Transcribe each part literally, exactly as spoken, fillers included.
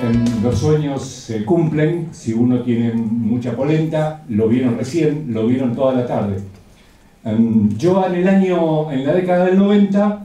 en los sueños se cumplen si uno tiene mucha polenta. Lo vieron recién, lo vieron toda la tarde. Um, yo en el año, en la década del noventa,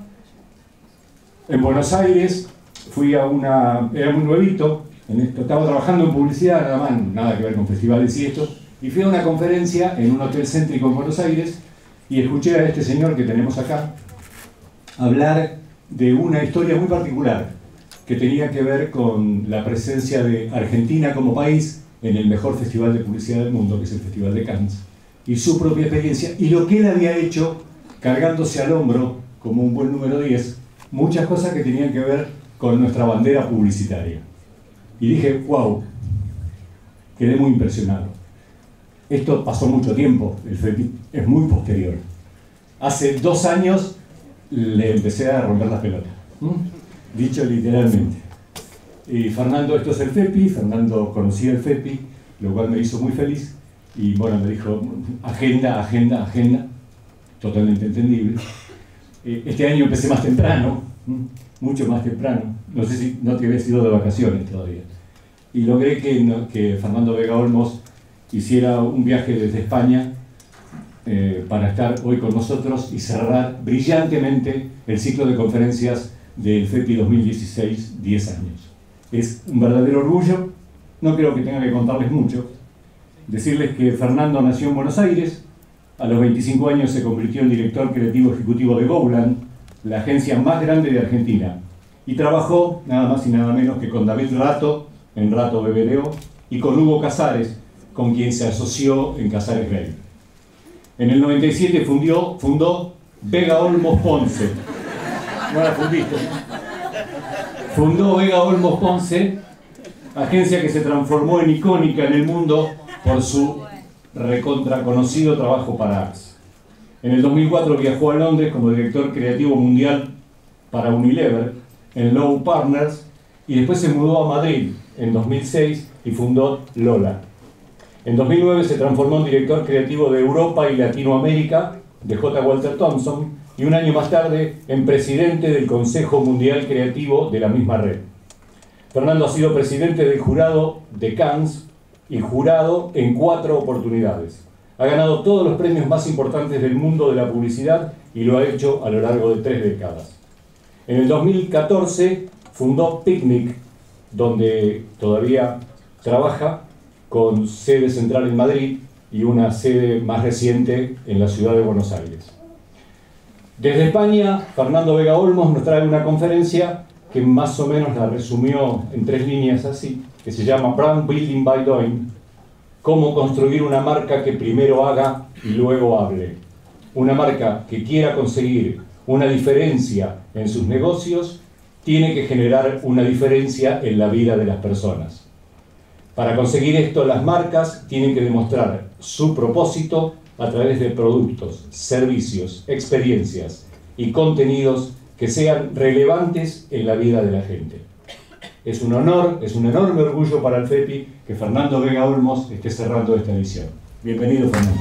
en Buenos Aires, fui a una, era muy nuevito, en esto, estaba trabajando en publicidad, nada más, nada que ver con festivales y esto, y fui a una conferencia en un hotel céntrico en Buenos Aires y escuché a este señor que tenemos acá hablar de una historia muy particular que tenía que ver con la presencia de Argentina como país en el mejor festival de publicidad del mundo, que es el Festival de Cannes, y su propia experiencia, y lo que él había hecho cargándose al hombro, como un buen número diez, muchas cosas que tenían que ver con nuestra bandera publicitaria. Y dije, wow, quedé muy impresionado. Esto pasó mucho tiempo, el FEPI es muy posterior. Hace dos años le empecé a romper las pelotas, ¿Mm? dicho literalmente. Y Fernando, esto es el FEPI, Fernando conocía el FEPI, lo cual me hizo muy feliz. Y bueno, me dijo, agenda, agenda, agenda, totalmente entendible. Este año empecé más temprano, mucho más temprano, no sé si no te habías ido de vacaciones todavía. Y logré que, no, que Fernando Vega Olmos hiciera un viaje desde España eh, para estar hoy con nosotros y cerrar brillantemente el ciclo de conferencias del FEPI dos mil dieciséis, diez años. Es un verdadero orgullo, no creo que tenga que contarles mucho. Decirles que Fernando nació en Buenos Aires, a los veinticinco años se convirtió en director creativo ejecutivo de Gowland, la agencia más grande de Argentina, y trabajó nada más y nada menos que con David Rato en Rato B B D O y con Hugo Casares, con quien se asoció en Casares Rey. En el noventa y siete fundió, fundó Vega Olmos Ponce. No la fundiste. Fundó Vega Olmos Ponce, agencia que se transformó en icónica en el mundo por su recontra conocido trabajo para Axe. En el dos mil cuatro viajó a Londres como director creativo mundial para Unilever en Lowe Partners y después se mudó a Madrid en dos mil seis y fundó Lola. En dos mil nueve se transformó en director creativo de Europa y Latinoamérica de J. Walter Thompson y un año más tarde en presidente del Consejo Mundial Creativo de la misma red. Fernando ha sido presidente del jurado de Cannes y jurado en cuatro oportunidades. Ha ganado todos los premios más importantes del mundo de la publicidad y lo ha hecho a lo largo de tres décadas. En el dos mil catorce fundó Picnic, donde todavía trabaja, con sede central en Madrid y una sede más reciente en la ciudad de Buenos Aires. Desde España, Fernando Vega Olmos nos trae una conferencia que más o menos la resumió en tres líneas así, que se llama Brand Building by Doing, cómo construir una marca que primero haga y luego hable. Una marca que quiera conseguir una diferencia en sus negocios, tiene que generar una diferencia en la vida de las personas. Para conseguir esto, las marcas tienen que demostrar su propósito a través de productos, servicios, experiencias y contenidos que sean relevantes en la vida de la gente. Es un honor, es un enorme orgullo para el FEPI que Fernando Vega Olmos esté cerrando esta edición. Bienvenido, Fernando.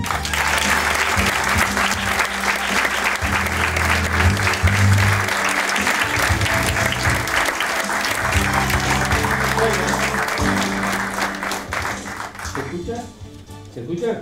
¿Se escucha? ¿Se escucha?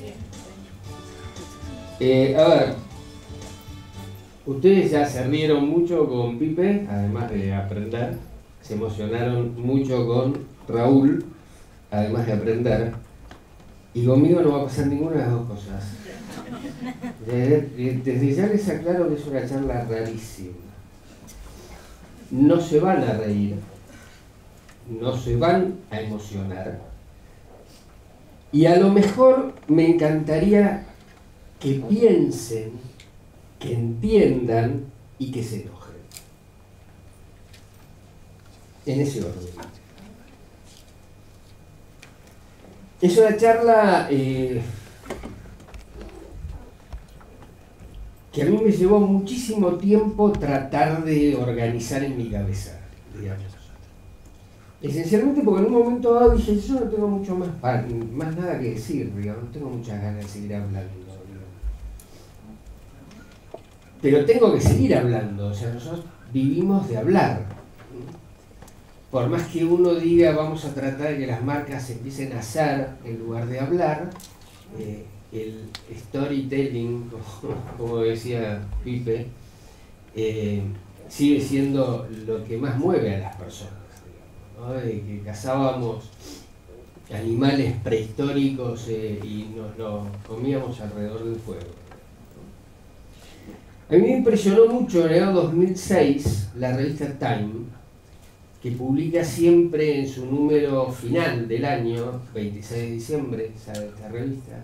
Eh, a ver, ustedes ya se rieron mucho con Pipe, además de aprender, se emocionaron mucho con Raúl, además de aprender, y conmigo no va a pasar ninguna de las dos cosas. Desde, desde ya les aclaro que es una charla rarísima. No se van a reír, no se van a emocionar, y a lo mejor me encantaría que piensen, que entiendan y que se enojen. En ese orden. Es una charla eh, que a mí me llevó muchísimo tiempo tratar de organizar en mi cabeza, digamos. Esencialmente porque en un momento dado dije, yo no tengo mucho más, más nada que decir, digamos, no tengo muchas ganas de seguir hablando. Pero tengo que seguir hablando, o sea, nosotros vivimos de hablar. por más que uno diga vamos a tratar de que las marcas empiecen a hacer en lugar de hablar, eh, el storytelling, como, como decía Pipe, eh, sigue siendo lo que más mueve a las personas, digamos, ¿no? De que cazábamos animales prehistóricos eh, y nos los comíamos alrededor del fuego. A mí me impresionó mucho en el año dos mil seis la revista Time, que publica siempre en su número final del año, veintiséis de diciembre, esa, esta revista,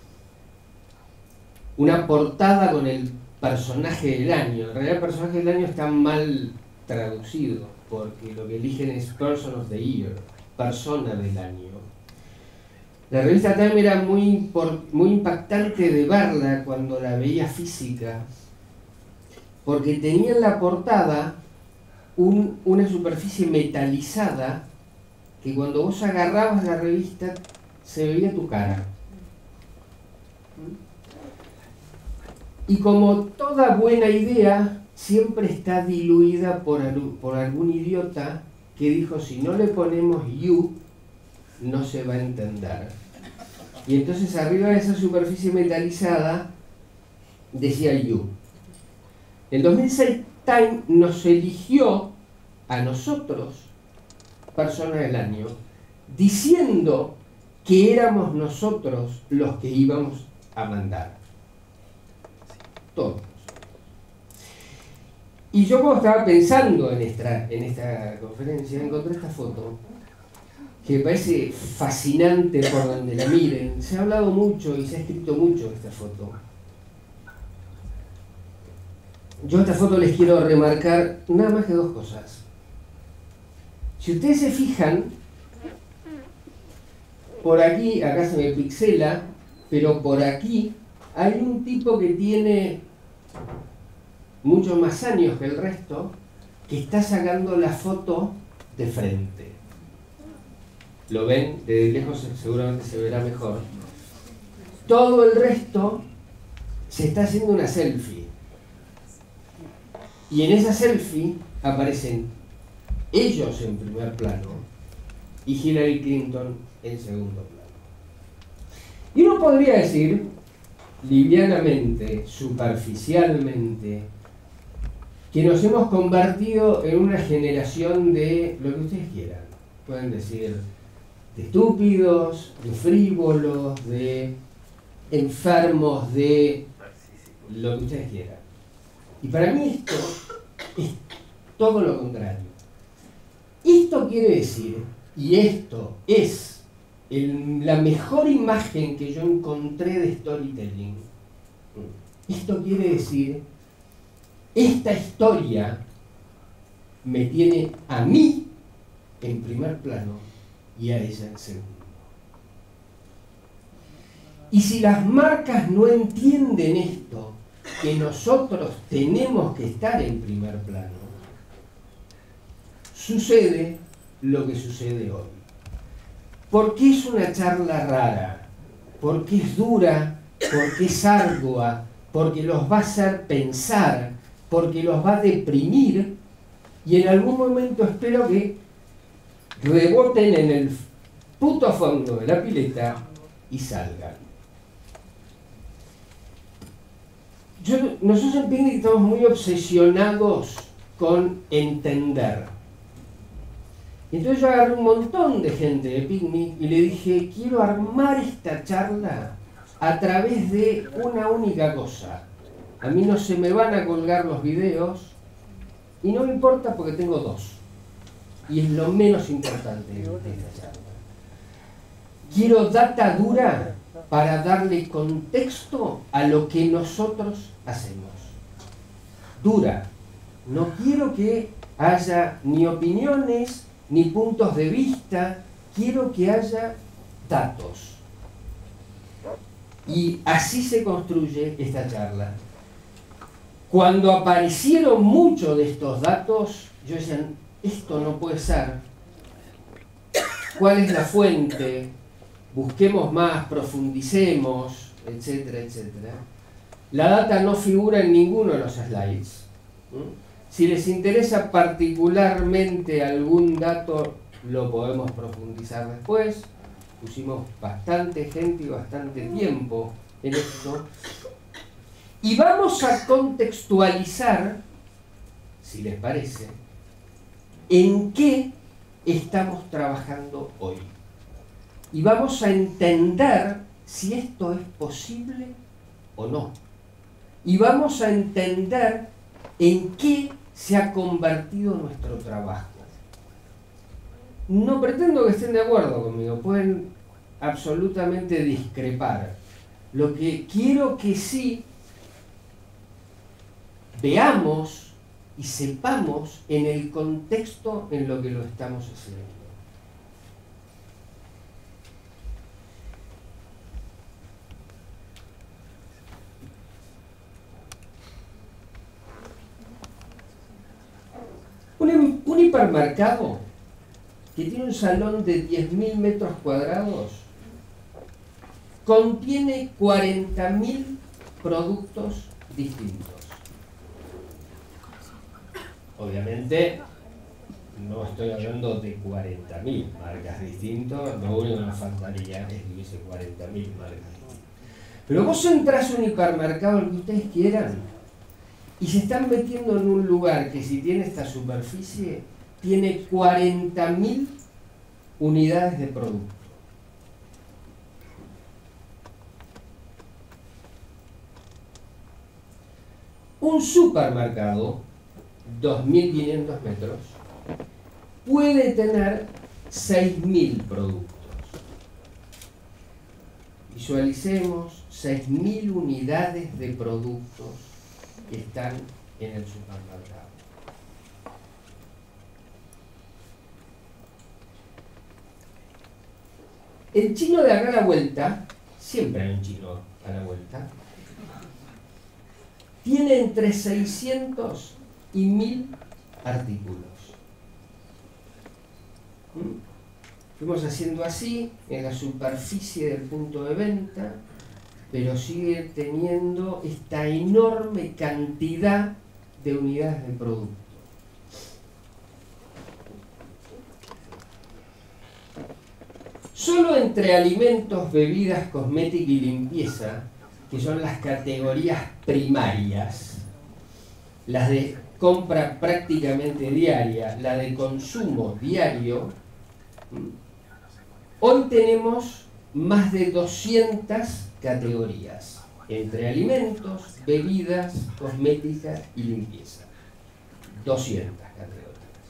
una portada con el personaje del año. En realidad el personaje del año está mal traducido, porque lo que eligen es Person of the Year, persona del año. La revista Time era muy, muy impactante de verla cuando la veía física, porque tenía en la portada un, una superficie metalizada que cuando vos agarrabas la revista se veía tu cara. Y como toda buena idea, siempre está diluida por, por algún idiota que dijo, si no le ponemos you, no se va a entender. Y entonces arriba de esa superficie metalizada decía you. En dos mil seis Time nos eligió a nosotros, persona del año, diciendo que éramos nosotros los que íbamos a mandar. Todos. Y yo cuando estaba pensando en esta, en esta conferencia, encontré esta foto que me parece fascinante por donde la miren. Se ha hablado mucho y se ha escrito mucho de esta foto. Yo a esta foto les quiero remarcar nada más que dos cosas. Si ustedes se fijan, por aquí, acá se me pixela, pero por aquí hay un tipo que tiene muchos más años que el resto, que está sacando la foto de frente. ¿Lo ven? Desde lejos seguramente se verá mejor. Todo el resto se está haciendo una selfie. Y en esa selfie aparecen ellos en primer plano y Hillary Clinton en segundo plano. Y uno podría decir, livianamente, superficialmente, que nos hemos convertido en una generación de lo que ustedes quieran. Pueden decir de estúpidos, de frívolos, de enfermos, de lo que ustedes quieran. Y para mí esto es todo lo contrario. Esto quiere decir, y esto es el, la mejor imagen que yo encontré de storytelling, esto quiere decir, esta historia me tiene a mí en primer plano y a ella en segundo. Y si las marcas no entienden esto, que nosotros tenemos que estar en primer plano, sucede lo que sucede hoy. ¿Por qué es una charla rara? Porque es dura, porque es ardua, porque los va a hacer pensar, porque los va a deprimir, y en algún momento espero que reboten en el puto fondo de la pileta y salgan. Yo, nosotros en Picnic estamos muy obsesionados con entender. Entonces yo agarré un montón de gente de Picnic y le dije, quiero armar esta charla a través de una única cosa. A mí no se me van a colgar los videos y no me importa porque tengo dos. Y es lo menos importante de esta charla. Quiero data dura para darle contexto a lo que nosotros hacemos. Dura. No quiero que haya ni opiniones, ni puntos de vista, quiero que haya datos. Y así se construye esta charla. Cuando aparecieron muchos de estos datos, yo decía, esto no puede ser. ¿Cuál es la fuente? Busquemos más, profundicemos, etcétera, etcétera. La data no figura en ninguno de los slides. Si les interesa particularmente algún dato, lo podemos profundizar después. Pusimos bastante gente y bastante tiempo en esto. Y vamos a contextualizar, si les parece, en qué estamos trabajando hoy. Y vamos a entender si esto es posible o no. Y vamos a entender en qué se ha convertido nuestro trabajo. No pretendo que estén de acuerdo conmigo, pueden absolutamente discrepar. Lo que quiero que sí veamos y sepamos en el contexto en lo que lo estamos haciendo. Un, un hipermercado que tiene un salón de diez mil metros cuadrados contiene cuarenta mil productos distintos. Obviamente no estoy hablando de cuarenta mil marcas distintas, lo único que nos faltaría es que hubiese cuarenta mil marcas distintas. Pero vos entrás a un hipermercado, el que ustedes quieran, y se están metiendo en un lugar que, si tiene esta superficie, tiene cuarenta mil unidades de producto. Un supermercado, dos mil quinientos metros, puede tener seis mil productos. Visualicemos seis mil unidades de productos que están en el supermercado. El chino de acá a la vuelta, siempre hay un chino a la vuelta, tiene entre seiscientos y mil artículos. ¿Mm? Fuimos haciendo así en la superficie del punto de venta, pero sigue teniendo esta enorme cantidad de unidades de producto. Solo entre alimentos, bebidas, cosmética y limpieza, que son las categorías primarias, las de compra prácticamente diaria, la de consumo diario, hoy tenemos más de doscientas categorías, entre alimentos, bebidas, cosmética y limpieza. doscientas categorías.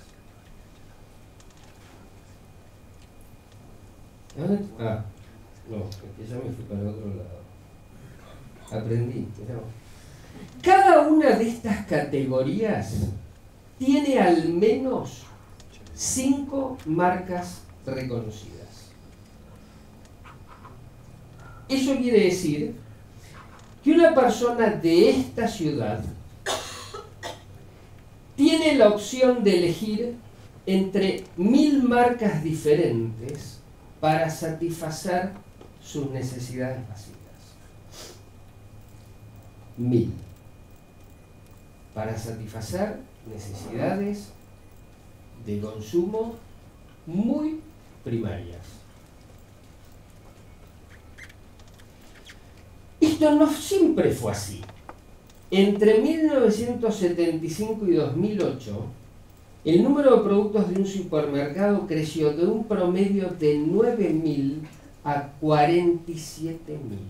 Ah, no, es que ya me fui para otro lado. Aprendí, ¿no? Cada una de estas categorías tiene al menos cinco marcas reconocidas. Eso quiere decir que una persona de esta ciudad tiene la opción de elegir entre mil marcas diferentes para satisfacer sus necesidades básicas. Mil. Para satisfacer necesidades de consumo muy primarias. Esto no siempre fue así. Entre mil novecientos setenta y cinco y dos mil ocho, el número de productos de un supermercado creció de un promedio de nueve mil a cuarenta y siete mil.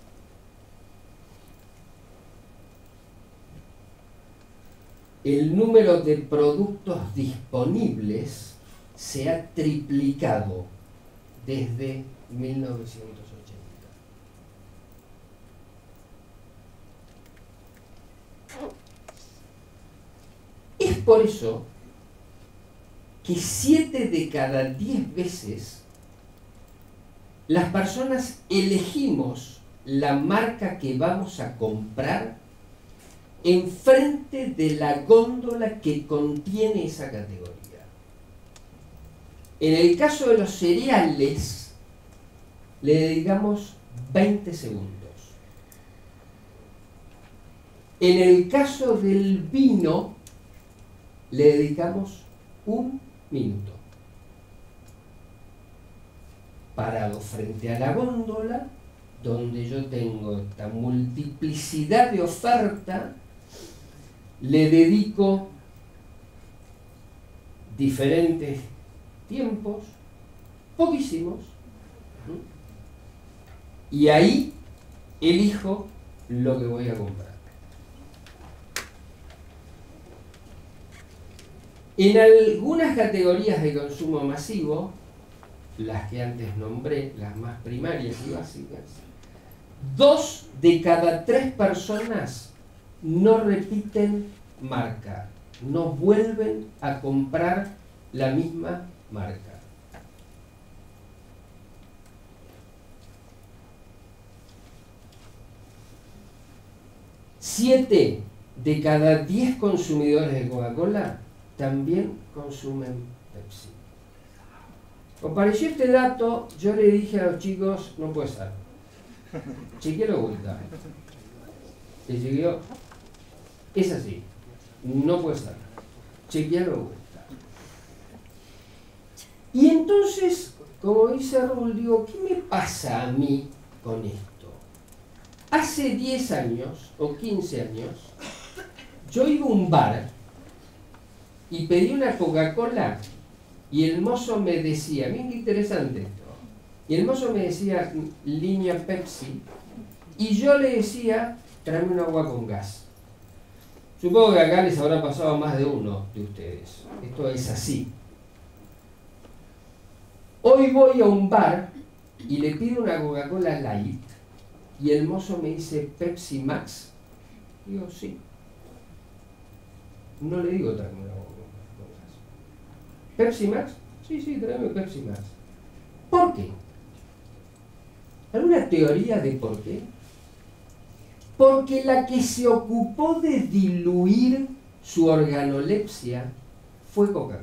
El número de productos disponibles se ha triplicado desde mil novecientos ochenta. Es por eso que siete de cada diez veces las personas elegimos la marca que vamos a comprar enfrente de la góndola que contiene esa categoría. En el caso de los cereales, le dedicamos veinte segundos. En el caso del vino, le dedicamos un minuto. Parado frente a la góndola, donde yo tengo esta multiplicidad de oferta, le dedico diferentes tiempos, poquísimos, y ahí elijo lo que voy a comprar. En algunas categorías de consumo masivo, las que antes nombré, las más primarias y básicas, dos de cada tres personas no repiten marca, no vuelven a comprar la misma marca. Siete de cada diez consumidores de Coca-Cola también consumen Pepsi. Cuando apareció este dato, yo le dije a los chicos, no puede ser. Chequealo de vuelta. Se chequeó. Es así. No puede ser. Chequealo de vuelta. Y entonces, como dice Raúl, digo, ¿qué me pasa a mí con esto? Hace diez años o quince años, yo iba a un bar y pedí una Coca-Cola y el mozo me decía, miren qué interesante esto, y el mozo me decía línea Pepsi y yo le decía, tráeme un agua con gas. Supongo que acá les habrá pasado a más de uno de ustedes. Esto es así. Hoy voy a un bar y le pido una Coca-Cola Light y el mozo me dice Pepsi Max. Digo, sí. No le digo tráeme una agua con gas. ¿Pepsi Max? Sí, sí, tráeme Pepsi Max. ¿Por qué? ¿Alguna teoría de por qué? Porque la que se ocupó de diluir su organolepsia fue Coca-Cola.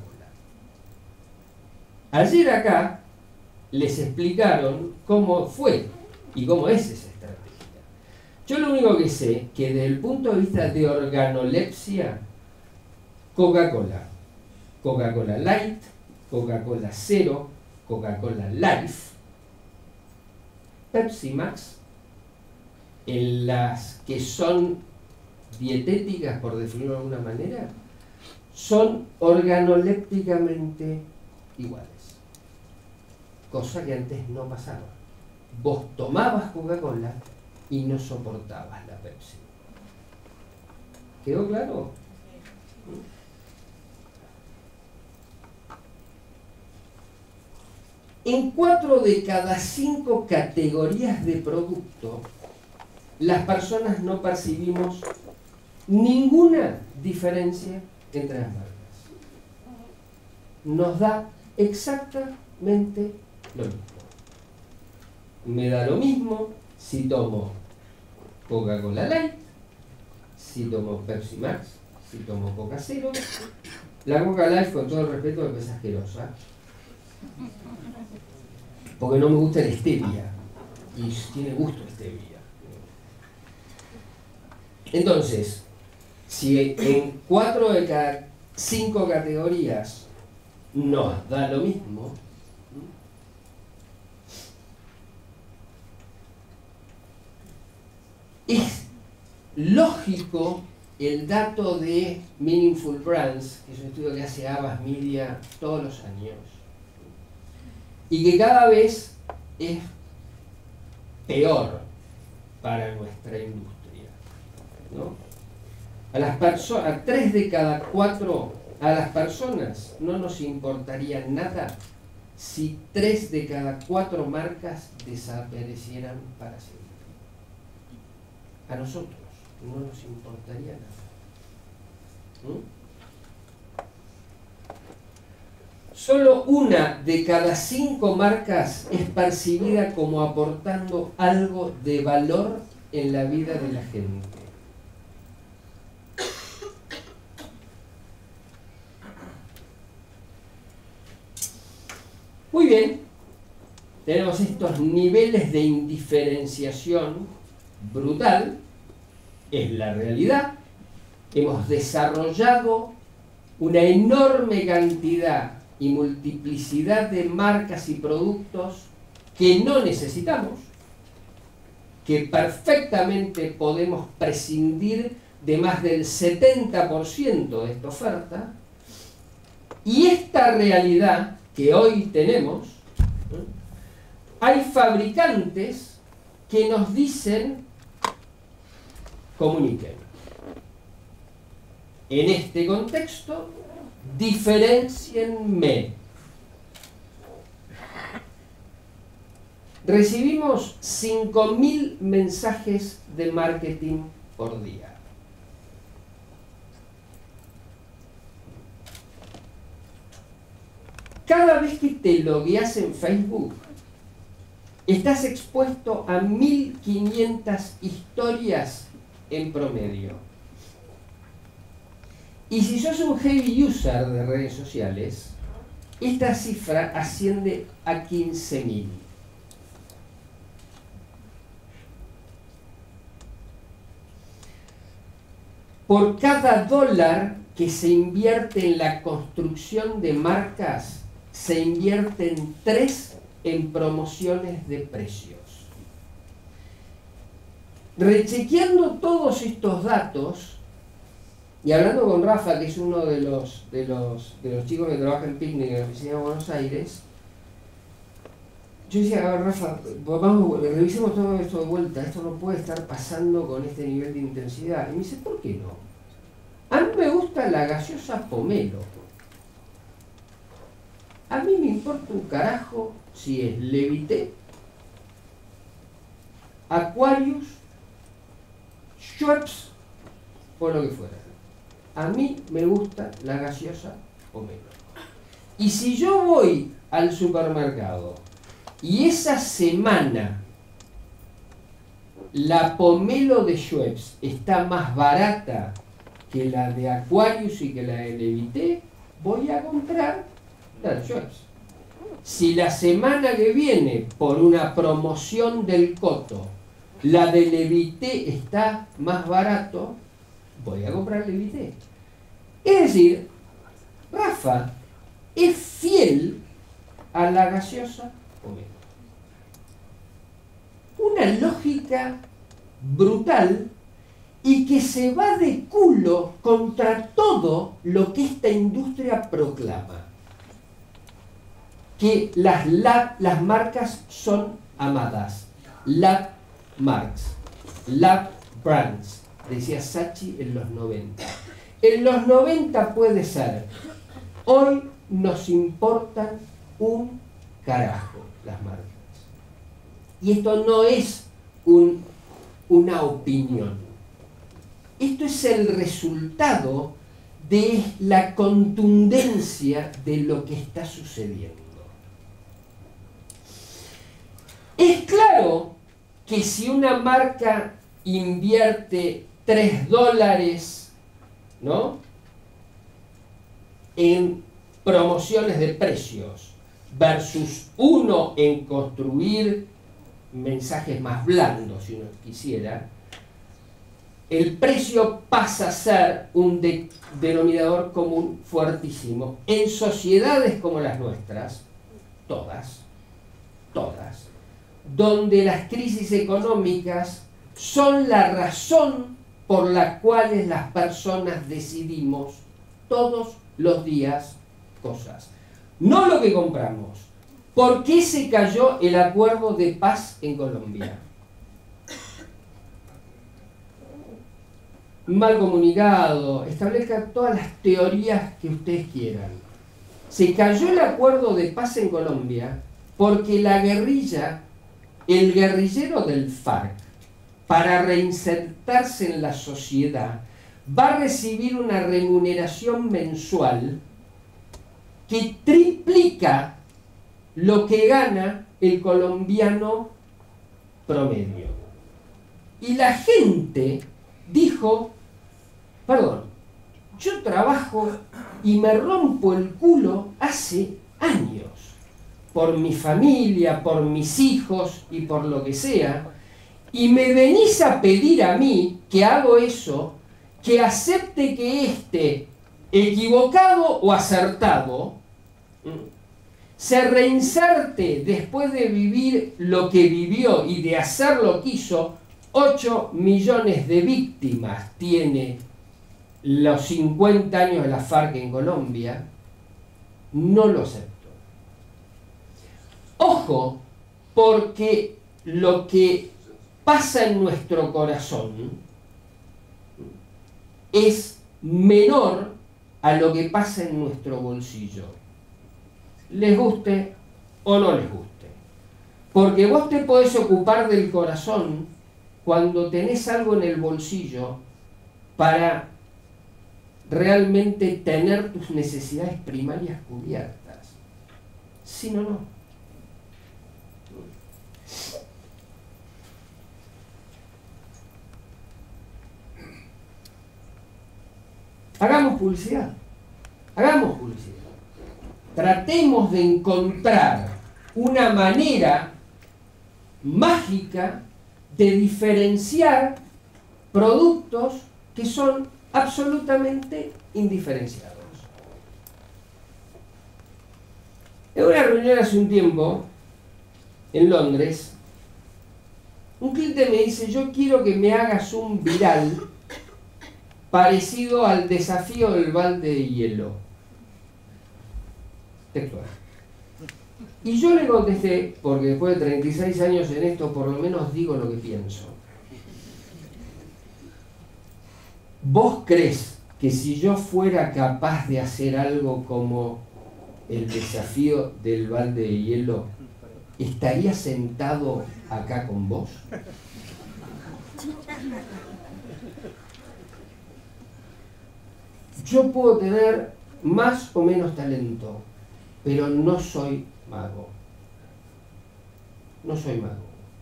Ayer acá les explicaron cómo fue y cómo es esa estrategia. Yo lo único que sé que desde el punto de vista de organolepsia, Coca-Cola, Coca-Cola Light, Coca-Cola Zero, Coca-Cola Life, Pepsi Max, en las que son dietéticas, por definirlo de alguna manera, son organolépticamente iguales. Cosa que antes no pasaba. Vos tomabas Coca-Cola y no soportabas la Pepsi. ¿Quedó claro? En cuatro de cada cinco categorías de producto, las personas no percibimos ninguna diferencia entre las marcas. Nos da exactamente lo mismo. Me da lo mismo si tomo Coca-Cola Light, si tomo Pepsi Max, si tomo Coca Zero. La Coca Light, con todo el respeto, me parece asquerosa, porque no me gusta la stevia, y tiene gusto stevia. Entonces, si en cuatro de cada cinco categorías nos da lo mismo, es lógico el dato de Meaningful Brands, que es un estudio que hace Abbas Media todos los años, y que cada vez es peor para nuestra industria, ¿no? A las personas, a tres de cada cuatro, a las personas no nos importaría nada si tres de cada cuatro marcas desaparecieran para siempre. A nosotros no nos importaría nada. ¿Mm? Solo una de cada cinco marcas es percibida como aportando algo de valor en la vida de la gente. Muy bien, tenemos estos niveles de indiferenciación brutal, es la realidad. Hemos desarrollado una enorme cantidad y multiplicidad de marcas y productos que no necesitamos, que perfectamente podemos prescindir de más del setenta por ciento de esta oferta, y esta realidad que hoy tenemos, ¿eh? Hay fabricantes que nos dicen: comuniquen. En este contexto, diferéncienme. Recibimos cinco mil mensajes de marketing por día. Cada vez que te logueas en Facebook, estás expuesto a mil quinientas historias en promedio. Y si sos un heavy user de redes sociales, esta cifra asciende a quince mil. Por cada dólar que se invierte en la construcción de marcas, se invierten tres en promociones de precios. Rechequeando todos estos datos, y hablando con Rafa, que es uno de los, de los, de los chicos que trabaja en Picnic en la oficina de Buenos Aires, yo decía: a ver, Rafa, vamos, revisemos todo esto de vuelta, esto no puede estar pasando con este nivel de intensidad. Y me dice: ¿por qué no? A mí me gusta la gaseosa Pomelo. A mí me importa un carajo si es Levité, Aquarius, Schweppes o lo que fuera. A mí me gusta la gaseosa Pomelo. Y si yo voy al supermercado y esa semana la Pomelo de Schweppes está más barata que la de Aquarius y que la de Levité, voy a comprar la de Schweppes. Si la semana que viene, por una promoción del Coto, la de Levité está más barato, voy a comprar Levité. Es decir, Rafa es fiel a la gaseosa Pomelo. Una lógica brutal y que se va de culo contra todo lo que esta industria proclama. Que las, lab, las marcas son amadas. Lab marks, lab brands, decía Saatchi en los noventa. En los noventa puede ser. Hoy nos importan un carajo las marcas. Y esto no es un, una opinión. Esto es el resultado de la contundencia de lo que está sucediendo. Es claro que si una marca invierte tres dólares, ¿no?, en promociones de precios versus uno en construir mensajes más blandos, si uno quisiera, el precio pasa a ser un de, denominador común fuertísimo. En sociedades como las nuestras, todas, todas, donde las crisis económicas son la razón por la cual las personas decidimos todos los días cosas. No lo que compramos. ¿Por qué se cayó el acuerdo de paz en Colombia? Mal comunicado, establezca todas las teorías que ustedes quieran. Se cayó el acuerdo de paz en Colombia porque la guerrilla, el guerrillero del FARC, para reinsertarse en la sociedad, va a recibir una remuneración mensual que triplica lo que gana el colombiano promedio. Y la gente dijo: perdón, yo trabajo y me rompo el culo hace años, por mi familia, por mis hijos y por lo que sea, y me venís a pedir a mí que hago eso, que acepte que este equivocado o acertado, se reinserte después de vivir lo que vivió y de hacer lo que hizo. ocho millones de víctimas tiene los cincuenta años de la FARC en Colombia. No lo acepto. Ojo, porque lo que pasa en nuestro corazón es menor a lo que pasa en nuestro bolsillo, les guste o no les guste. Porque vos te podés ocupar del corazón cuando tenés algo en el bolsillo para realmente tener tus necesidades primarias cubiertas. Si no, no. Hagamos publicidad. Hagamos publicidad. Tratemos de encontrar una manera mágica de diferenciar productos que son absolutamente indiferenciados. En una reunión hace un tiempo, en Londres, un cliente me dice: yo quiero que me hagas un viral parecido al desafío del balde de hielo. Textual. Y yo le contesté, porque después de treinta y seis años en esto, por lo menos digo lo que pienso. ¿Vos crees que si yo fuera capaz de hacer algo como el desafío del balde de hielo, estaría sentado acá con vos? Yo puedo tener más o menos talento, pero no soy mago. No soy mago.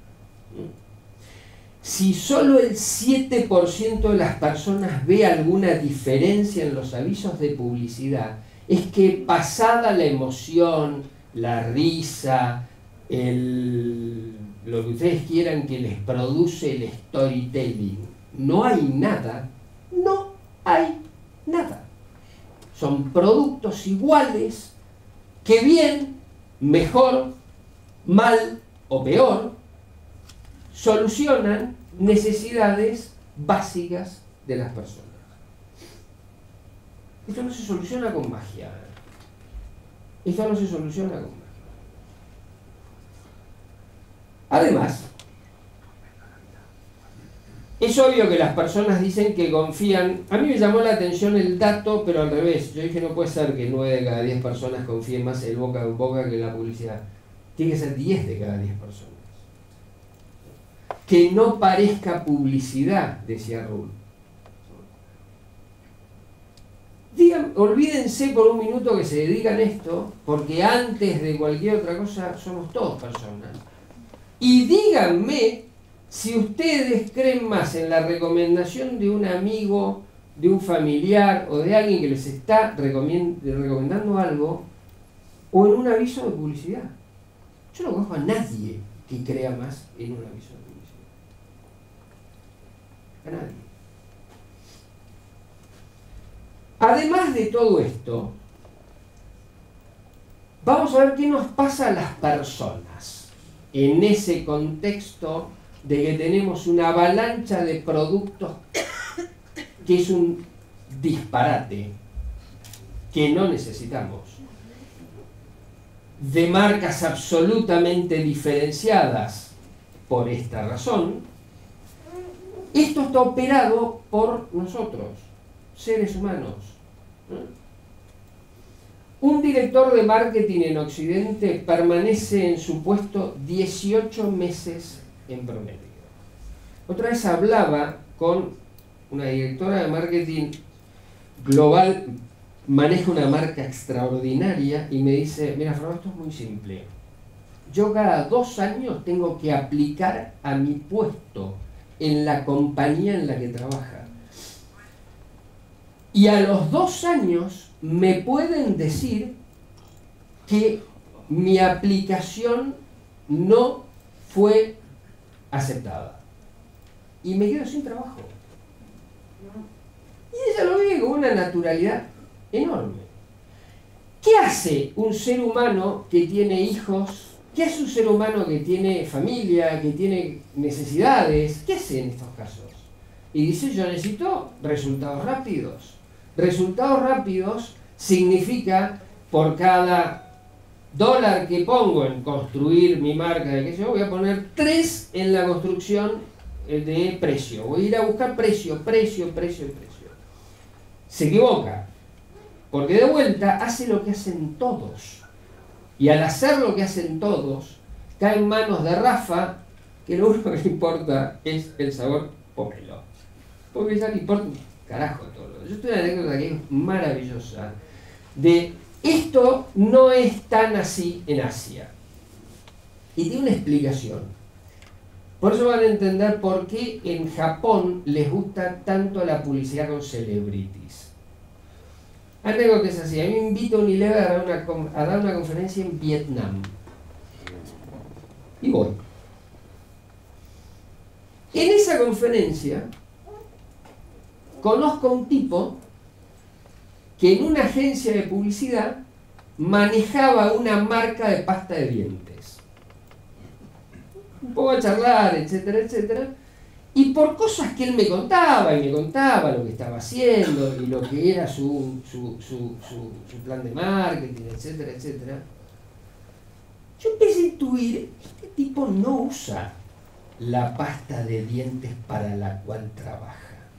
Si solo el siete por ciento de las personas ve alguna diferencia en los avisos de publicidad, es que pasada la emoción, la risa, el, lo que ustedes quieran que les produce el storytelling, no hay nada, no hay nada. Son productos iguales que bien, mejor, mal o peor solucionan necesidades básicas de las personas. Esto no se soluciona con magia. Esto no se soluciona con magia. Además, es obvio que las personas dicen que confían. A mí me llamó la atención el dato, pero al revés. Yo dije, no puede ser que nueve de cada diez personas confíen más en boca en boca que en la publicidad. Tiene que ser diez de cada diez personas. Que no parezca publicidad, decía Raúl. Digan, olvídense por un minuto que se dedican a esto, porque antes de cualquier otra cosa somos todos personas. Y díganme si ustedes creen más en la recomendación de un amigo, de un familiar o de alguien que les está recomendando algo, o en un aviso de publicidad. Yo no conozco a nadie que crea más en un aviso de publicidad. A nadie. Además de todo esto, vamos a ver qué nos pasa a las personas en ese contexto de que tenemos una avalancha de productos que es un disparate que no necesitamos, de marcas absolutamente diferenciadas por esta razón. Esto está operado por nosotros, seres humanos. Un director de marketing en Occidente permanece en su puesto dieciocho meses en promedio. Otra vez hablaba con una directora de marketing global, maneja una marca extraordinaria y me dice: mira, Fernando, esto es muy simple. Yo cada dos años tengo que aplicar a mi puesto en la compañía en la que trabaja. Y a los dos años me pueden decir que mi aplicación no fue aceptada. Y me quedo sin trabajo. Y ella lo vive con una naturalidad enorme. ¿Qué hace un ser humano que tiene hijos? ¿Qué hace un ser humano que tiene familia, que tiene necesidades? ¿Qué hace en estos casos? Y dice, yo necesito resultados rápidos. Resultados rápidos significa por cada dólar que pongo en construir mi marca de qué sé yo, voy a poner tres en la construcción de precio. Voy a ir a buscar precio, precio, precio, precio. Se equivoca. Porque de vuelta hace lo que hacen todos. Y al hacer lo que hacen todos, cae en manos de Rafa, que lo único que le importa es el sabor pomelo. Porque ya le importa un carajo todo. Yo tengo una anécdota que es maravillosa. De esto no es tan así en Asia. Y tiene una explicación. Por eso van a entender por qué en Japón les gusta tanto la publicidad con celebrities. Anécdota es así, a mí me invita Unilever a dar, una, a dar una conferencia en Vietnam. Y voy. En esa conferencia conozco a un tipo que en una agencia de publicidad manejaba una marca de pasta de dientes. Un poco a charlar, etcétera, etcétera. Y por cosas que él me contaba, y me contaba lo que estaba haciendo, y lo que era su, su, su, su, su plan de marketing, etcétera, etcétera, yo empecé a intuir, este tipo no usa la pasta de dientes para la cual trabaja.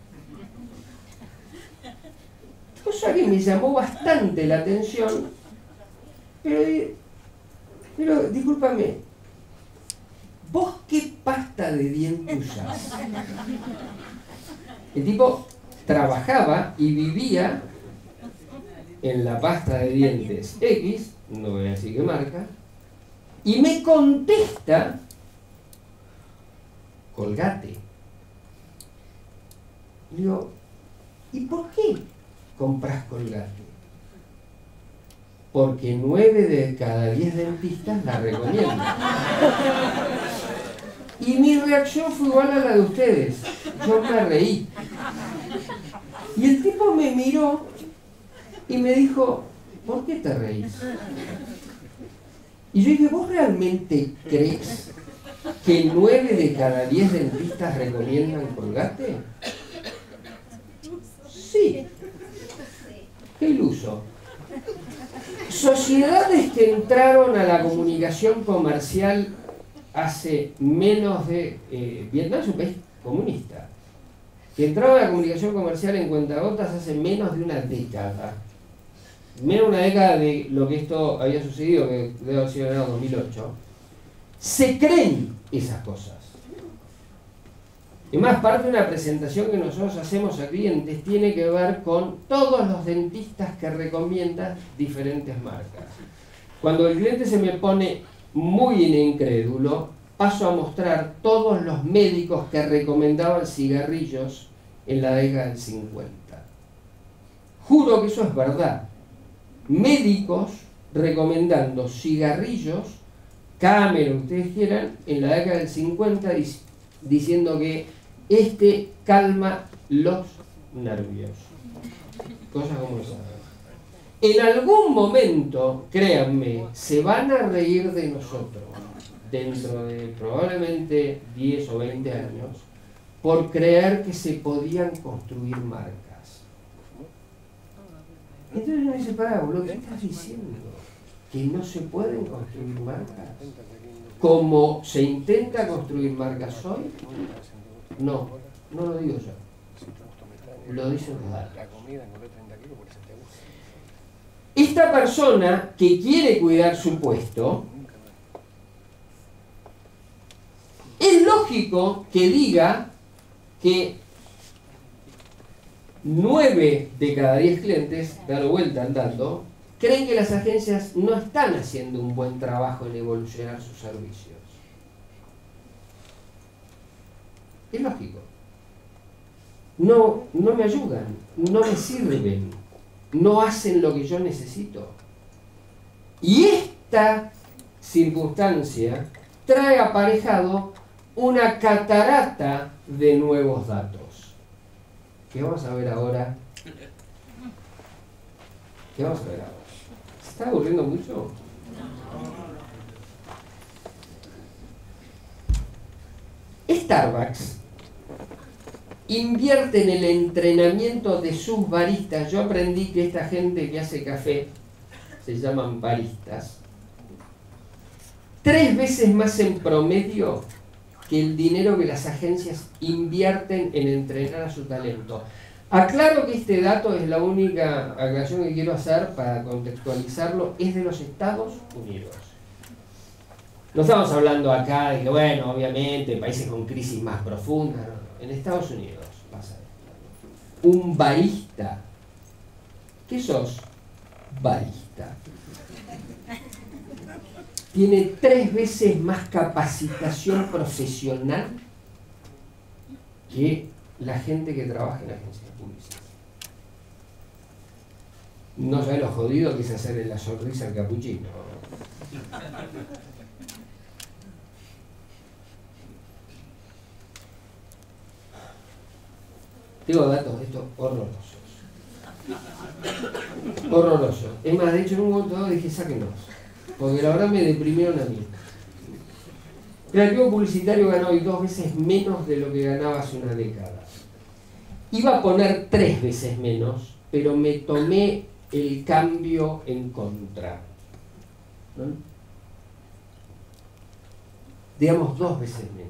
Cosa que me llamó bastante la atención, pero, pero discúlpame, ¿vos qué pasta de dientes usás? El tipo trabajaba y vivía en la pasta de dientes X, no voy a decir qué marca, y me contesta Colgate. Le digo, ¿y por qué compras Colgate? Porque nueve de cada diez dentistas la recomiendan. Y mi reacción fue igual a la de ustedes. Yo me reí. Y el tipo me miró y me dijo, ¿por qué te reís? Y yo dije, ¿vos realmente crees que nueve de cada diez dentistas recomiendan Colgate? Sí. Qué iluso. Sociedades que entraron a la comunicación comercial hace menos de... Eh, Vietnam es un país comunista. Que entraron a la comunicación comercial en cuentagotas hace menos de una década. Menos de una década de lo que esto había sucedido, que debe haber sido en el dos mil ocho. Se creen esas cosas. Y más parte de una presentación que nosotros hacemos a clientes tiene que ver con todos los dentistas que recomiendan diferentes marcas. Cuando el cliente se me pone muy incrédulo, paso a mostrar todos los médicos que recomendaban cigarrillos en la década del cincuenta. Juro que eso es verdad. Médicos recomendando cigarrillos, Camel, lo que ustedes quieran, en la década del cincuenta, diciendo que este calma los nervios. Cosas como esa. En algún momento, créanme, se van a reír de nosotros, dentro de probablemente diez o veinte años, por creer que se podían construir marcas. Entonces uno dice, pará, boludo, ¿qué estás diciendo? ¿Que no se pueden construir marcas? ¿Como se intenta construir marcas hoy? No, no lo digo yo. Lo dicen los datos. Esta persona que quiere cuidar su puesto, es lógico que diga que nueve de cada diez clientes, dando vuelta andando, creen que las agencias no están haciendo un buen trabajo en evolucionar sus servicios. Es lógico. No, no me ayudan, no me sirven, no hacen lo que yo necesito. Y esta circunstancia trae aparejado una catarata de nuevos datos, que vamos a ver ahora ¿Qué vamos a ver ahora? ¿Se está aburriendo mucho? Starbucks invierte en el entrenamiento de sus baristas. Yo aprendí que esta gente que hace café se llaman baristas. Tres veces más en promedio que el dinero que las agencias invierten en entrenar a su talento. Aclaro que este dato es la única aclaración que quiero hacer para contextualizarlo, es de los Estados Unidos. No estamos hablando acá de que, bueno, obviamente, países con crisis más profundas. No, no. En Estados Unidos pasa esto. Un barista. ¿Qué sos? Barista. Tiene tres veces más capacitación profesional que la gente que trabaja en agencias de publicidad. No sabes lo jodido que es hacerle la sonrisa al capuchino. Tengo datos de estos horrorosos. Horrorosos. Es más, de hecho en un momento dado dije, sáquenlos. Porque la verdad me deprimieron a mí. Creativo publicitario ganó hoy dos veces menos de lo que ganaba hace una década. Iba a poner tres veces menos, pero me tomé el cambio en contra. ¿No? Digamos dos veces menos.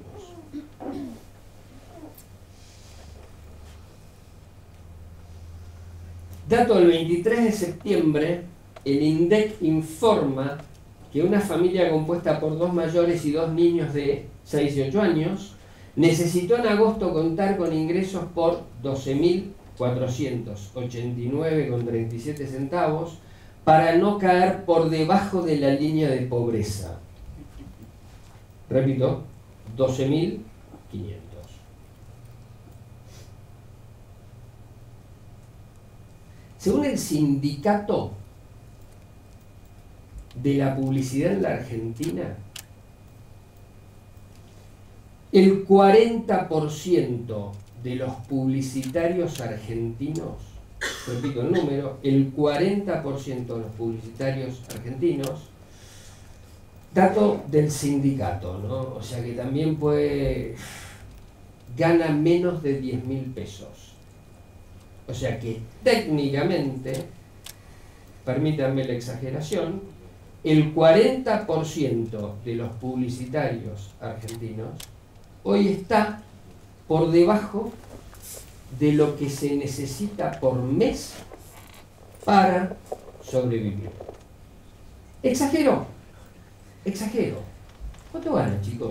Dato del veintitrés de septiembre, el INDEC informa que una familia compuesta por dos mayores y dos niños de seis y ocho años necesitó en agosto contar con ingresos por doce mil cuatrocientos ochenta y nueve con treinta y siete centavos para no caer por debajo de la línea de pobreza. Repito, doce mil quinientos. Según el sindicato de la publicidad en la Argentina, el cuarenta por ciento de los publicitarios argentinos, repito el número, el cuarenta por ciento de los publicitarios argentinos, dato del sindicato, ¿no? O sea que también puede, gana menos de diez mil pesos. O sea que técnicamente, permítanme la exageración, el cuarenta por ciento de los publicitarios argentinos hoy está por debajo de lo que se necesita por mes para sobrevivir. Exagero, exagero. ¿Cuánto ganan, chicos?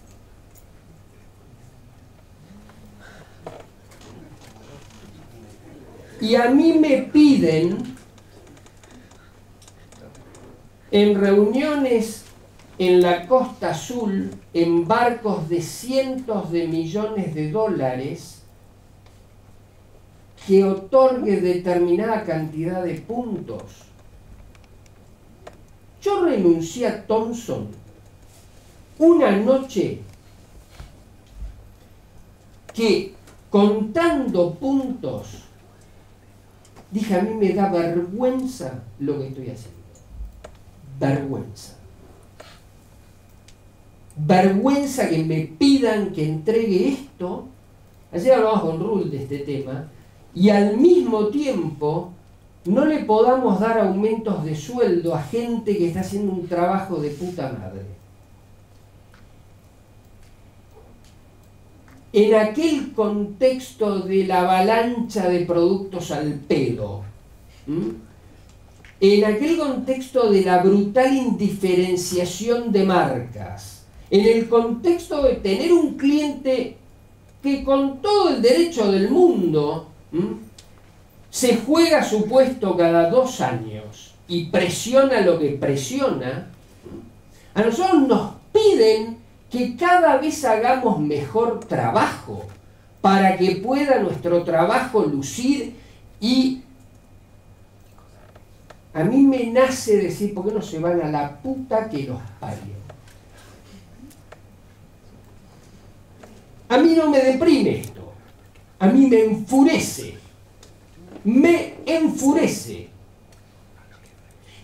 Y a mí me piden en reuniones en la Costa Azul, en barcos de cientos de millones de dólares, que otorgue determinada cantidad de puntos. Yo renuncié a Thomson una noche que, contando puntos, dije, a mí me da vergüenza lo que estoy haciendo. Vergüenza. Vergüenza que me pidan que entregue esto. Ayer hablamos con Rul de este tema. Y al mismo tiempo no le podamos dar aumentos de sueldo a gente que está haciendo un trabajo de puta madre. En aquel contexto de la avalancha de productos al pedo, ¿m? En aquel contexto de la brutal indiferenciación de marcas, en el contexto de tener un cliente que con todo el derecho del mundo ¿m? se juega su puesto cada dos años y presiona lo que presiona, a nosotros nos piden que cada vez hagamos mejor trabajo para que pueda nuestro trabajo lucir. Y a mí me nace decir, ¿por qué no se van a la puta que los parió? A mí no me deprime esto, a mí me enfurece, me enfurece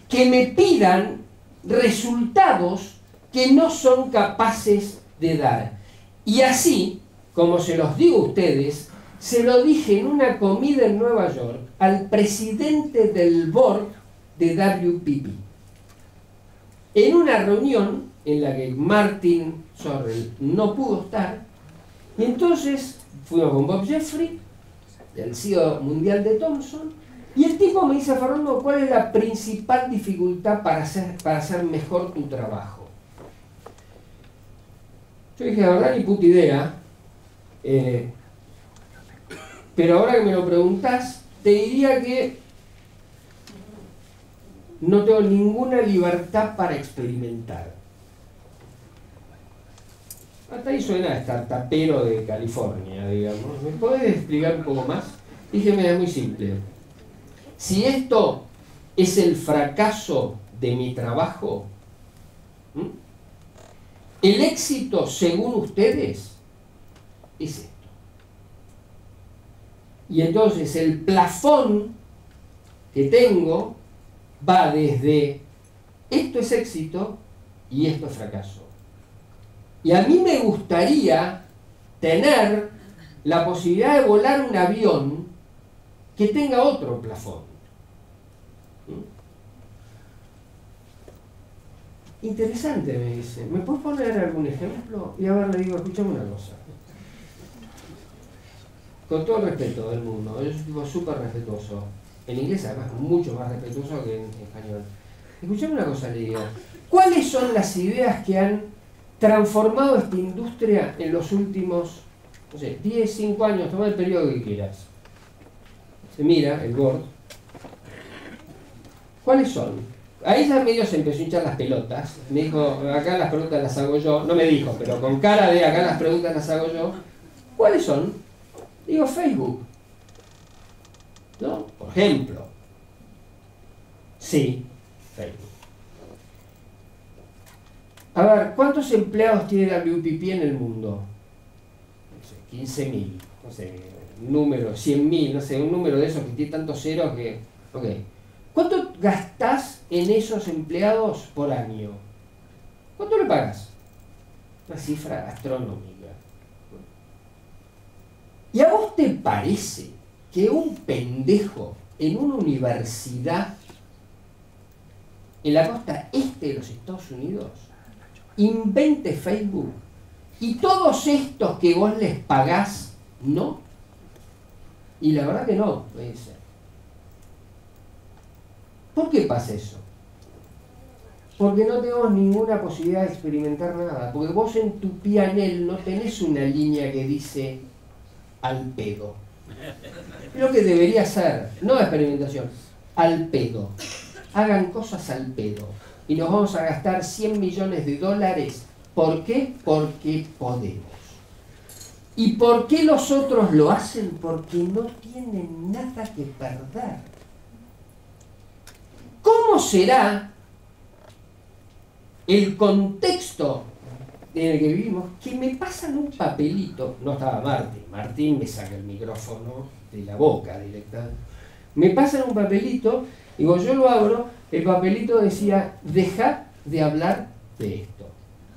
que me pidan resultados que no son capaces de dar. Y así, como se los digo a ustedes, se lo dije en una comida en Nueva York al presidente del board de W P P. En una reunión en la que Martin Sorrell no pudo estar, y entonces fuimos con Bob Jeffrey, el C E O mundial de Thomson, y el tipo me dice: Fernando, ¿cuál es la principal dificultad para hacer, para hacer mejor tu trabajo? Yo dije: la verdad, ni puta idea, eh, pero ahora que me lo preguntás, te diría que no tengo ninguna libertad para experimentar. Hasta ahí suena startupero de California, digamos. ¿Me podés explicar un poco más? Dije: mira, es muy simple. Si esto es el fracaso de mi trabajo, ¿m? el éxito, según ustedes, es esto. Y entonces el plafón que tengo va desde esto es éxito y esto es fracaso. Y a mí me gustaría tener la posibilidad de volar un avión que tenga otro plafón. ¿Mm? Interesante, me dice. ¿Me puedes poner algún ejemplo? Y ahora le digo: escúchame una cosa. Con todo el respeto del mundo, yo soy un tipo súper respetuoso. En inglés, además, mucho más respetuoso que en español. Escuchame una cosa, le digo. ¿Cuáles son las ideas que han transformado esta industria en los últimos, no sé, diez, cinco años? Toma el periodo que quieras. Se mira el board. ¿Cuáles son? Ahí ya medio se empezó a hinchar las pelotas. Me dijo: acá las preguntas las hago yo. No me dijo, pero con cara de acá las preguntas las hago yo. ¿Cuáles son? Digo: Facebook, ¿no? Por ejemplo. Sí, Facebook. A ver, ¿cuántos empleados tiene W P P en el mundo? No sé, quince mil, no sé, un número, cien mil, no sé, un número de esos que tiene tantos ceros que... Ok. ¿Cuánto gastás en esos empleados por año? ¿Cuánto le pagas? Una cifra astronómica. ¿Y a vos te parece que un pendejo en una universidad en la costa este de los Estados Unidos invente Facebook y todos estos que vos les pagás no? Y la verdad que no, me dice. ¿Por qué pasa eso? Porque no tenemos ninguna posibilidad de experimentar nada. Porque vos en tu pianel no tenés una línea que dice al pedo. Lo que debería ser, no experimentación, al pedo. Hagan cosas al pedo. Y nos vamos a gastar cien millones de dólares. ¿Por qué? Porque podemos. ¿Y por qué los otros lo hacen? Porque no tienen nada que perder. ¿Cómo será el contexto en el que vivimos? Que me pasan un papelito. No estaba Martín. Martín me saca el micrófono de la boca directamente. Me pasan un papelito, digo, yo lo abro, el papelito decía: deja de hablar de esto.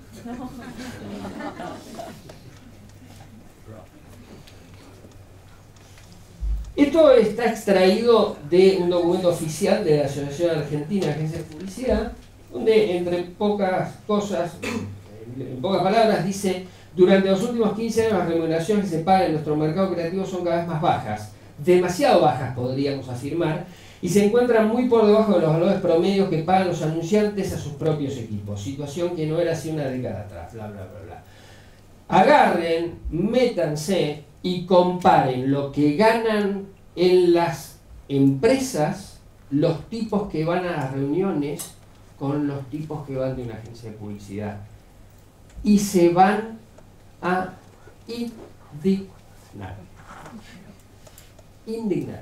Esto está extraído de un documento oficial de la Asociación Argentina de Agencias de Publicidad, donde, entre pocas cosas, en pocas palabras, dice: durante los últimos quince años las remuneraciones que se pagan en nuestro mercado creativo son cada vez más bajas, demasiado bajas podríamos afirmar, y se encuentran muy por debajo de los valores promedios que pagan los anunciantes a sus propios equipos, situación que no era así una década atrás, bla bla bla bla. Agarren, métanse y comparen lo que ganan en las empresas los tipos que van a las reuniones con los tipos que van de una agencia de publicidad. Y se van a indignar. Indignar.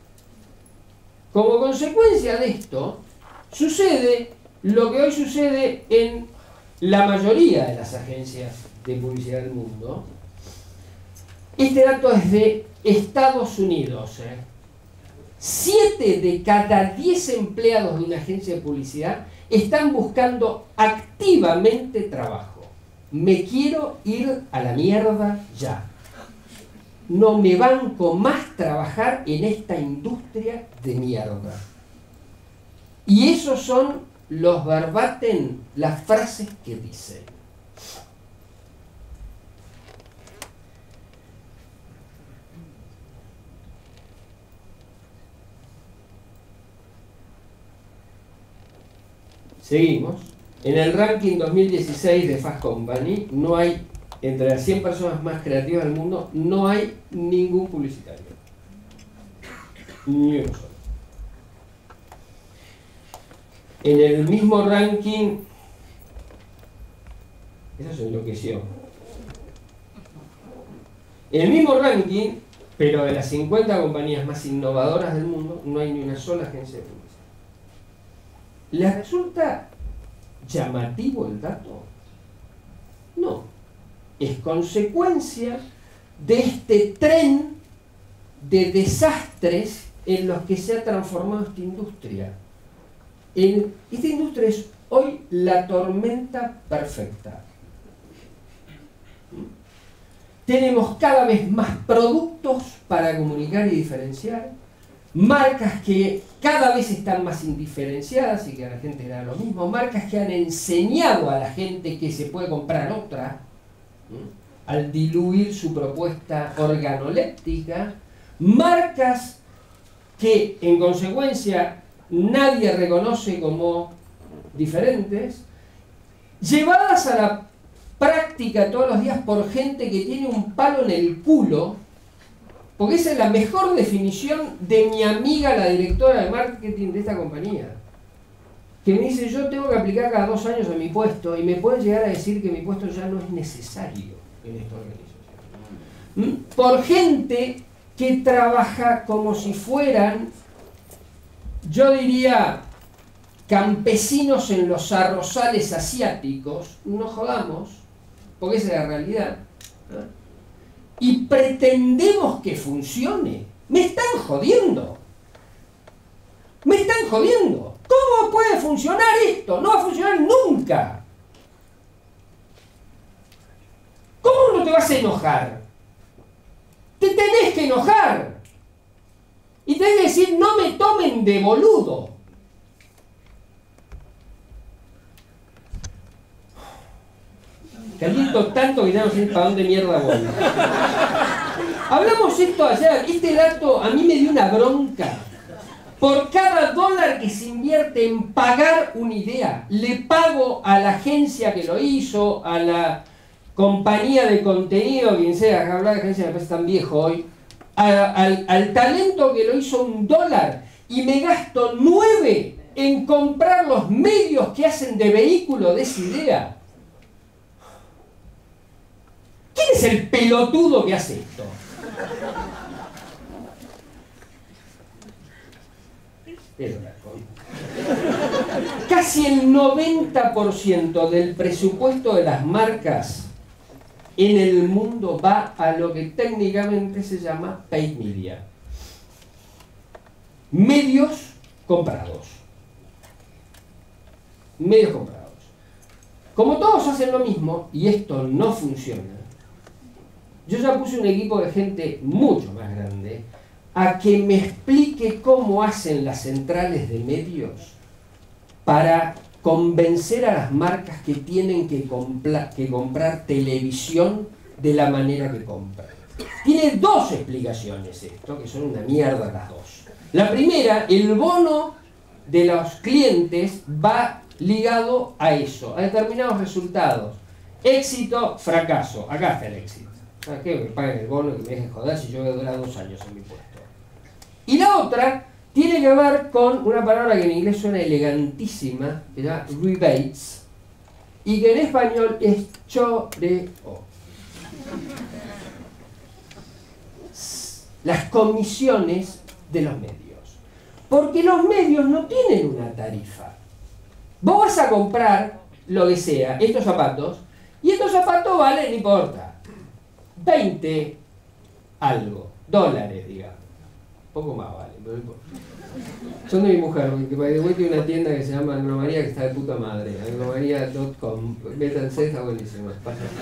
Como consecuencia de esto, sucede lo que hoy sucede en la mayoría de las agencias de publicidad del mundo. Este dato es de Estados Unidos, ¿eh? siete de cada diez empleados de una agencia de publicidad están buscando activamente trabajo. Me quiero ir a la mierda ya. No me banco más trabajar en esta industria de mierda. Y esos son los verbatim, las frases que dicen. Seguimos. En el ranking dos mil dieciséis de Fast Company no hay, entre las cien personas más creativas del mundo, no hay ningún publicitario. Ni uno solo. En el mismo ranking, eso se enloqueció. En el mismo ranking, pero de las cincuenta compañías más innovadoras del mundo, no hay ni una sola agencia de publicidad. ¿Les resulta llamativo el dato? No. Es consecuencia de este tren de desastres en los que se ha transformado esta industria. En, esta industria es hoy la tormenta perfecta. Tenemos cada vez más productos para comunicar y diferenciar, marcas que cada vez están más indiferenciadas y que a la gente le da lo mismo, marcas que han enseñado a la gente que se puede comprar otra, ¿sí?, al diluir su propuesta organoléptica, marcas que en consecuencia nadie reconoce como diferentes, llevadas a la práctica todos los días por gente que tiene un palo en el culo, porque esa es la mejor definición de mi amiga, la directora de marketing de esta compañía, que me dice: yo tengo que aplicar cada dos años a mi puesto y me puede llegar a decir que mi puesto ya no es necesario en esta organización. ¿Mm? Por gente que trabaja como si fueran, yo diría, campesinos en los arrozales asiáticos, no jodamos, porque esa es la realidad, ¿no? Y pretendemos que funcione. Me están jodiendo. Me están jodiendo. ¿Cómo puede funcionar esto? No va a funcionar nunca. ¿Cómo no te vas a enojar? Te tenés que enojar. Y tenés que decir: no me tomen de boludo. Caliento tanto que ya no sé para dónde mierda voy. Hablamos esto ayer, este dato a mí me dio una bronca. Por cada dólar que se invierte en pagar una idea, le pago a la agencia que lo hizo, a la compañía de contenido, quien sea, que hablar de agencia me parece tan viejo hoy, a, al, al talento que lo hizo un dólar, y me gasto nueve en comprar los medios que hacen de vehículo de esa idea. ¿Quién es el pelotudo que hace esto? Casi el noventa por ciento del presupuesto de las marcas en el mundo va a lo que técnicamente se llama paid media. Medios comprados. Medios comprados. Como todos hacen lo mismo y esto no funciona, yo ya puse un equipo de gente mucho más grande a que me explique cómo hacen las centrales de medios para convencer a las marcas que tienen que, compla- que comprar televisión de la manera que compran. Tiene dos explicaciones esto, que son una mierda las dos. La primera, el bono de los clientes va ligado a eso, a determinados resultados. Éxito, fracaso. Acá está el éxito. ¿Sabes qué? Que me paguen el bono y que me dejen joder si yo voy a durar dos años en mi puesto. Y la otra tiene que ver con una palabra que en inglés suena elegantísima, que se llama rebates, y que en español es choreo. Las comisiones de los medios. Porque los medios no tienen una tarifa. Vos vas a comprar lo que sea, estos zapatos, y estos zapatos valen, no importa, veinte algo, dólares, digamos. poco más vale, pero no importa. Son de mi mujer, porque by the way tiene una tienda que se llama Anglomaría que está de puta madre, anglomaría punto com, métanse, está buenísima.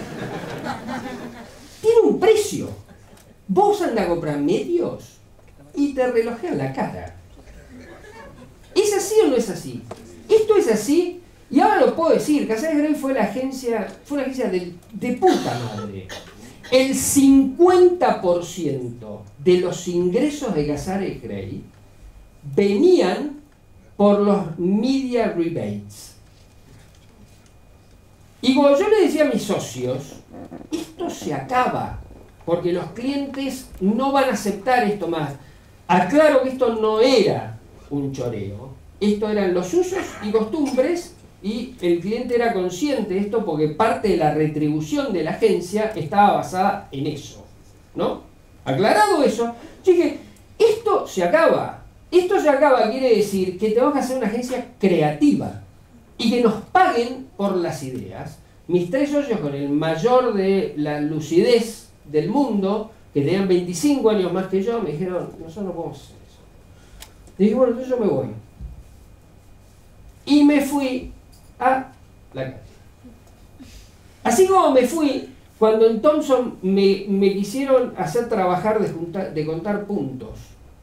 Tiene un precio. Vos andás a comprar medios y te relojean la cara. ¿Es así o no es así? Esto es así, y ahora lo puedo decir. Casares Grey fue la agencia, fue una agencia de, de puta madre. El cincuenta por ciento de los ingresos de Casares Grey venían por los media rebates. Y como yo le decía a mis socios, esto se acaba, porque los clientes no van a aceptar esto más. Aclaro que esto no era un choreo, esto eran los usos y costumbres, y el cliente era consciente de esto porque parte de la retribución de la agencia estaba basada en eso, ¿no? Aclarado eso, yo dije, esto se acaba. Esto se acaba quiere decir que tenemos que hacer una agencia creativa y que nos paguen por las ideas. Mis tres socios, con el mayor de la lucidez del mundo, que tenían veinticinco años más que yo, me dijeron, nosotros no podemos hacer eso. Y dije, bueno, entonces yo me voy. Y me fui a la calle. Así como me fui, cuando en Thomson me, me quisieron hacer trabajar de, juntar, de contar puntos.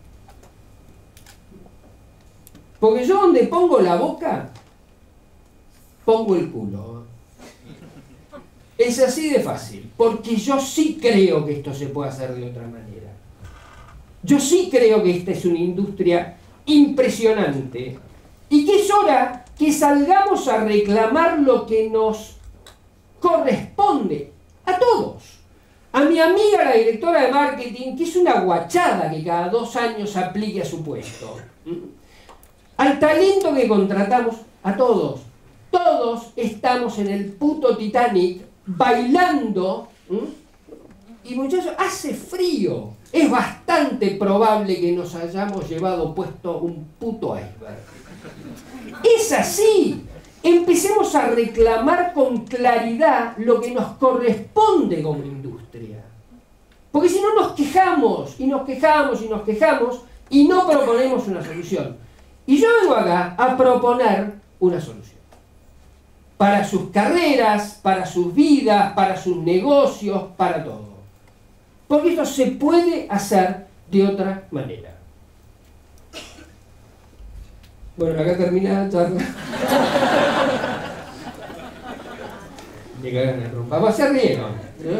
Porque yo donde pongo la boca, pongo el culo. Es así de fácil, porque yo sí creo que esto se puede hacer de otra manera. Yo sí creo que esta es una industria impresionante y que es hora que salgamos a reclamar lo que nos corresponde a todos. A mi amiga, la directora de marketing, que es una guachada que cada dos años aplique a su puesto. Al talento que contratamos, a todos. Todos estamos en el puto Titanic bailando. ¿Mm? Y muchachos, hace frío. Es bastante probable que nos hayamos llevado puesto un puto iceberg. Es así. Empecemos a reclamar con claridad lo que nos corresponde como industria. Porque si no nos quejamos, y nos quejamos, y nos quejamos, y no proponemos una solución. Y yo vengo acá a proponer una solución. Para sus carreras, para sus vidas, para sus negocios, para todo. Porque esto se puede hacer de otra manera. Bueno, acá termina la charla. Me cagan el rumbo. Vamos a hacer bien, ¿no?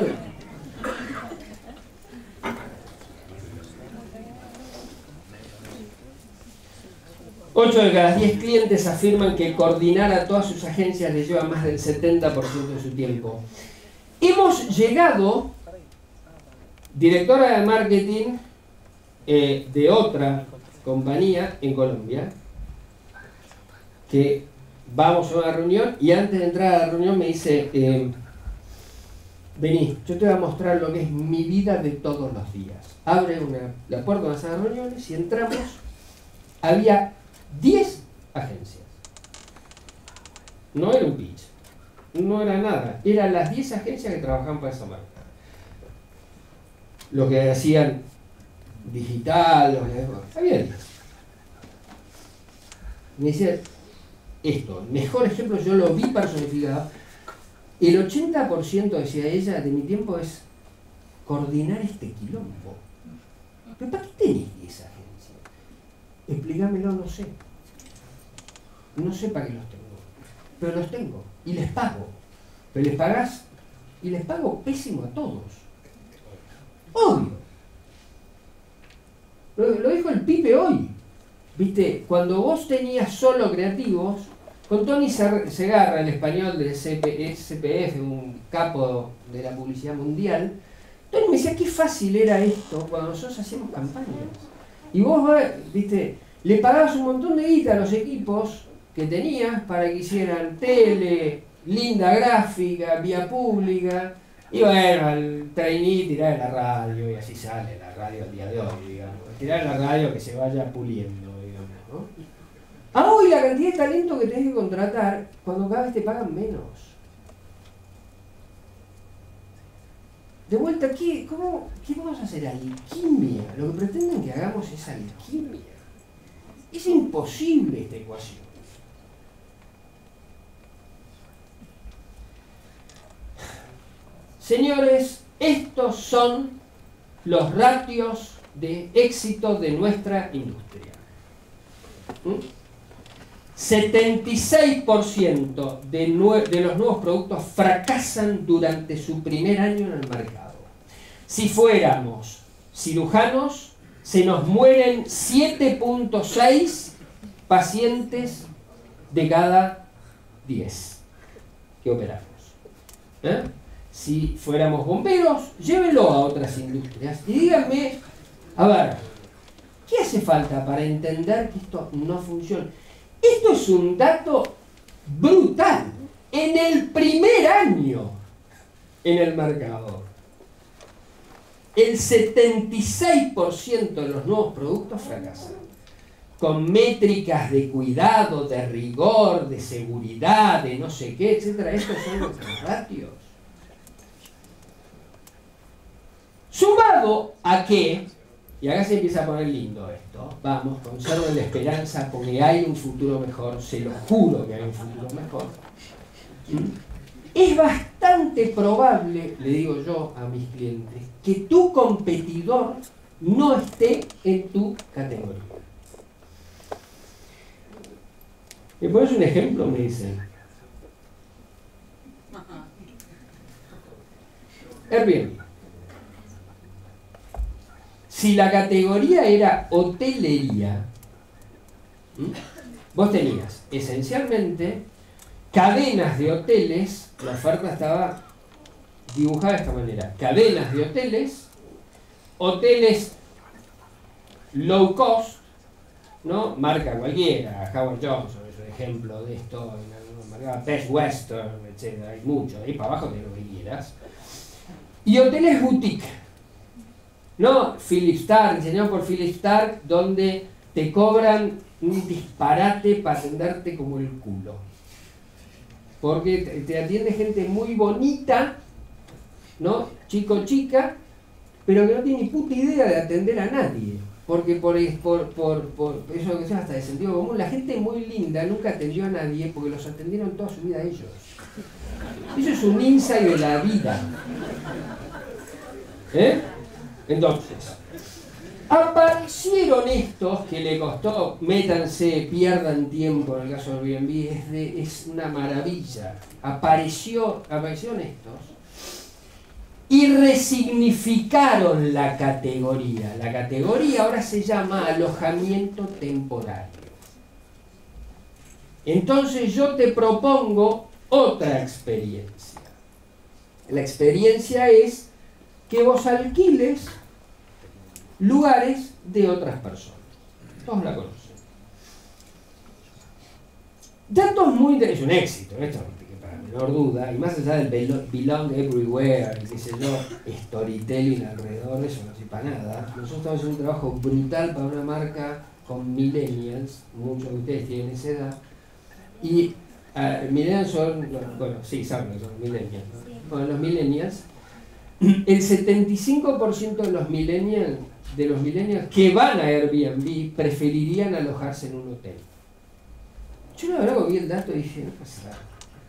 ocho de cada diez clientes afirman que coordinar a todas sus agencias les lleva más del setenta por ciento de su tiempo. Hemos llegado, directora de marketing eh, de otra compañía en Colombia, que vamos a una reunión y antes de entrar a la reunión me dice, eh, vení, yo te voy a mostrar lo que es mi vida de todos los días. Abre una, la puerta de una sala de reuniones y entramos. Había diez agencias. No era un pitch, no era nada. Eran las diez agencias que trabajaban para esa marca. Los que hacían digital, los que... había diez. Me decía, esto, el mejor ejemplo, yo lo vi personificado. El ochenta por ciento, decía ella, de mi tiempo es coordinar este quilombo. ¿Pero para qué tenés diez agencias? Explícamelo, no sé. No sé para qué los tengo. Pero los tengo. Y les pago. Pero les pagás. Y les pago pésimo a todos. Obvio. Lo, lo dijo el Pipe hoy. Viste, cuando vos tenías solo creativos, con Tony Segarra, el español de C P F, un capo de la publicidad mundial, Tony me decía qué fácil era esto cuando nosotros hacíamos campañas. Y vos, viste, le pagabas un montón de guita a los equipos que tenías para que hicieran tele, linda gráfica, vía pública, y bueno, al trainee tirar en la radio, y así sale la radio al día de hoy, digamos. Tirar en la radio que se vaya puliendo, digamos, ¿no? Ah, hoy la cantidad de talento que tenés que contratar cuando cada vez te pagan menos. De vuelta, ¿qué, cómo, ¿qué vamos a hacer? Alquimia. Lo que pretenden que hagamos es alquimia. Es imposible esta ecuación. Señores, estos son los ratios de éxito de nuestra industria. ¿Mm? setenta y seis por ciento de, de los nuevos productos fracasan durante su primer año en el mercado. Si fuéramos cirujanos, se nos mueren siete punto seis pacientes de cada diez que operamos. ¿Eh? Si fuéramos bomberos, llévenlo a otras industrias y díganme, a ver, ¿qué hace falta para entender que esto no funciona? Esto es un dato brutal. En el primer año en el mercado, el setenta y seis por ciento de los nuevos productos fracasan. Con métricas de cuidado, de rigor, de seguridad, de no sé qué, etcétera. Estos son nuestros ratios. Sumado a que, y acá se empieza a poner lindo esto, vamos, conserven la esperanza porque hay un futuro mejor, se lo juro que hay un futuro mejor. Es bastante probable, le digo yo a mis clientes, que tu competidor no esté en tu categoría. ¿Me pones un ejemplo? Me dicen. Airbnb. Si la categoría era hotelería, ¿m? Vos tenías esencialmente cadenas de hoteles, la oferta estaba dibujada de esta manera, cadenas de hoteles, hoteles low cost, ¿no? Marca cualquiera, Howard Johnson es un ejemplo de esto, Best Western, etcétera, hay mucho, ahí para abajo tenés lo que quieras, y hoteles boutique, ¿no? Philip Stark, diseñado por Philip Stark, donde te cobran un disparate para atenderte como el culo. Porque te, te atiende gente muy bonita, ¿no? Chico, chica, pero que no tiene ni puta idea de atender a nadie. Porque por, por, por, por eso que sea hasta de sentido común, la gente muy linda nunca atendió a nadie porque los atendieron toda su vida ellos. Eso es un insight de la vida. ¿Eh? Entonces, aparecieron estos que le costó, métanse, pierdan tiempo en el caso de Airbnb, es, de, es una maravilla. Apareció, aparecieron estos y resignificaron la categoría. La categoría ahora se llama alojamiento temporario. Entonces yo te propongo otra experiencia. La experiencia es que vos alquiles lugares de otras personas. Todos la conocen. Datos muy interesantes, es un éxito, esto para menor duda, y más allá del belong everywhere, qué sé yo, storytelling alrededor de eso, no sé para nada. Nosotros estamos haciendo un trabajo brutal para una marca con millennials, muchos de ustedes tienen esa edad, y uh, millennials son, bueno, sí, saben que son millennials, ¿no? Bueno, los millennials, el setenta y cinco por ciento de los millennials, de los millennials que van a Airbnb preferirían alojarse en un hotel. Yo la verdad que vi el dato y dije, no pasa nada.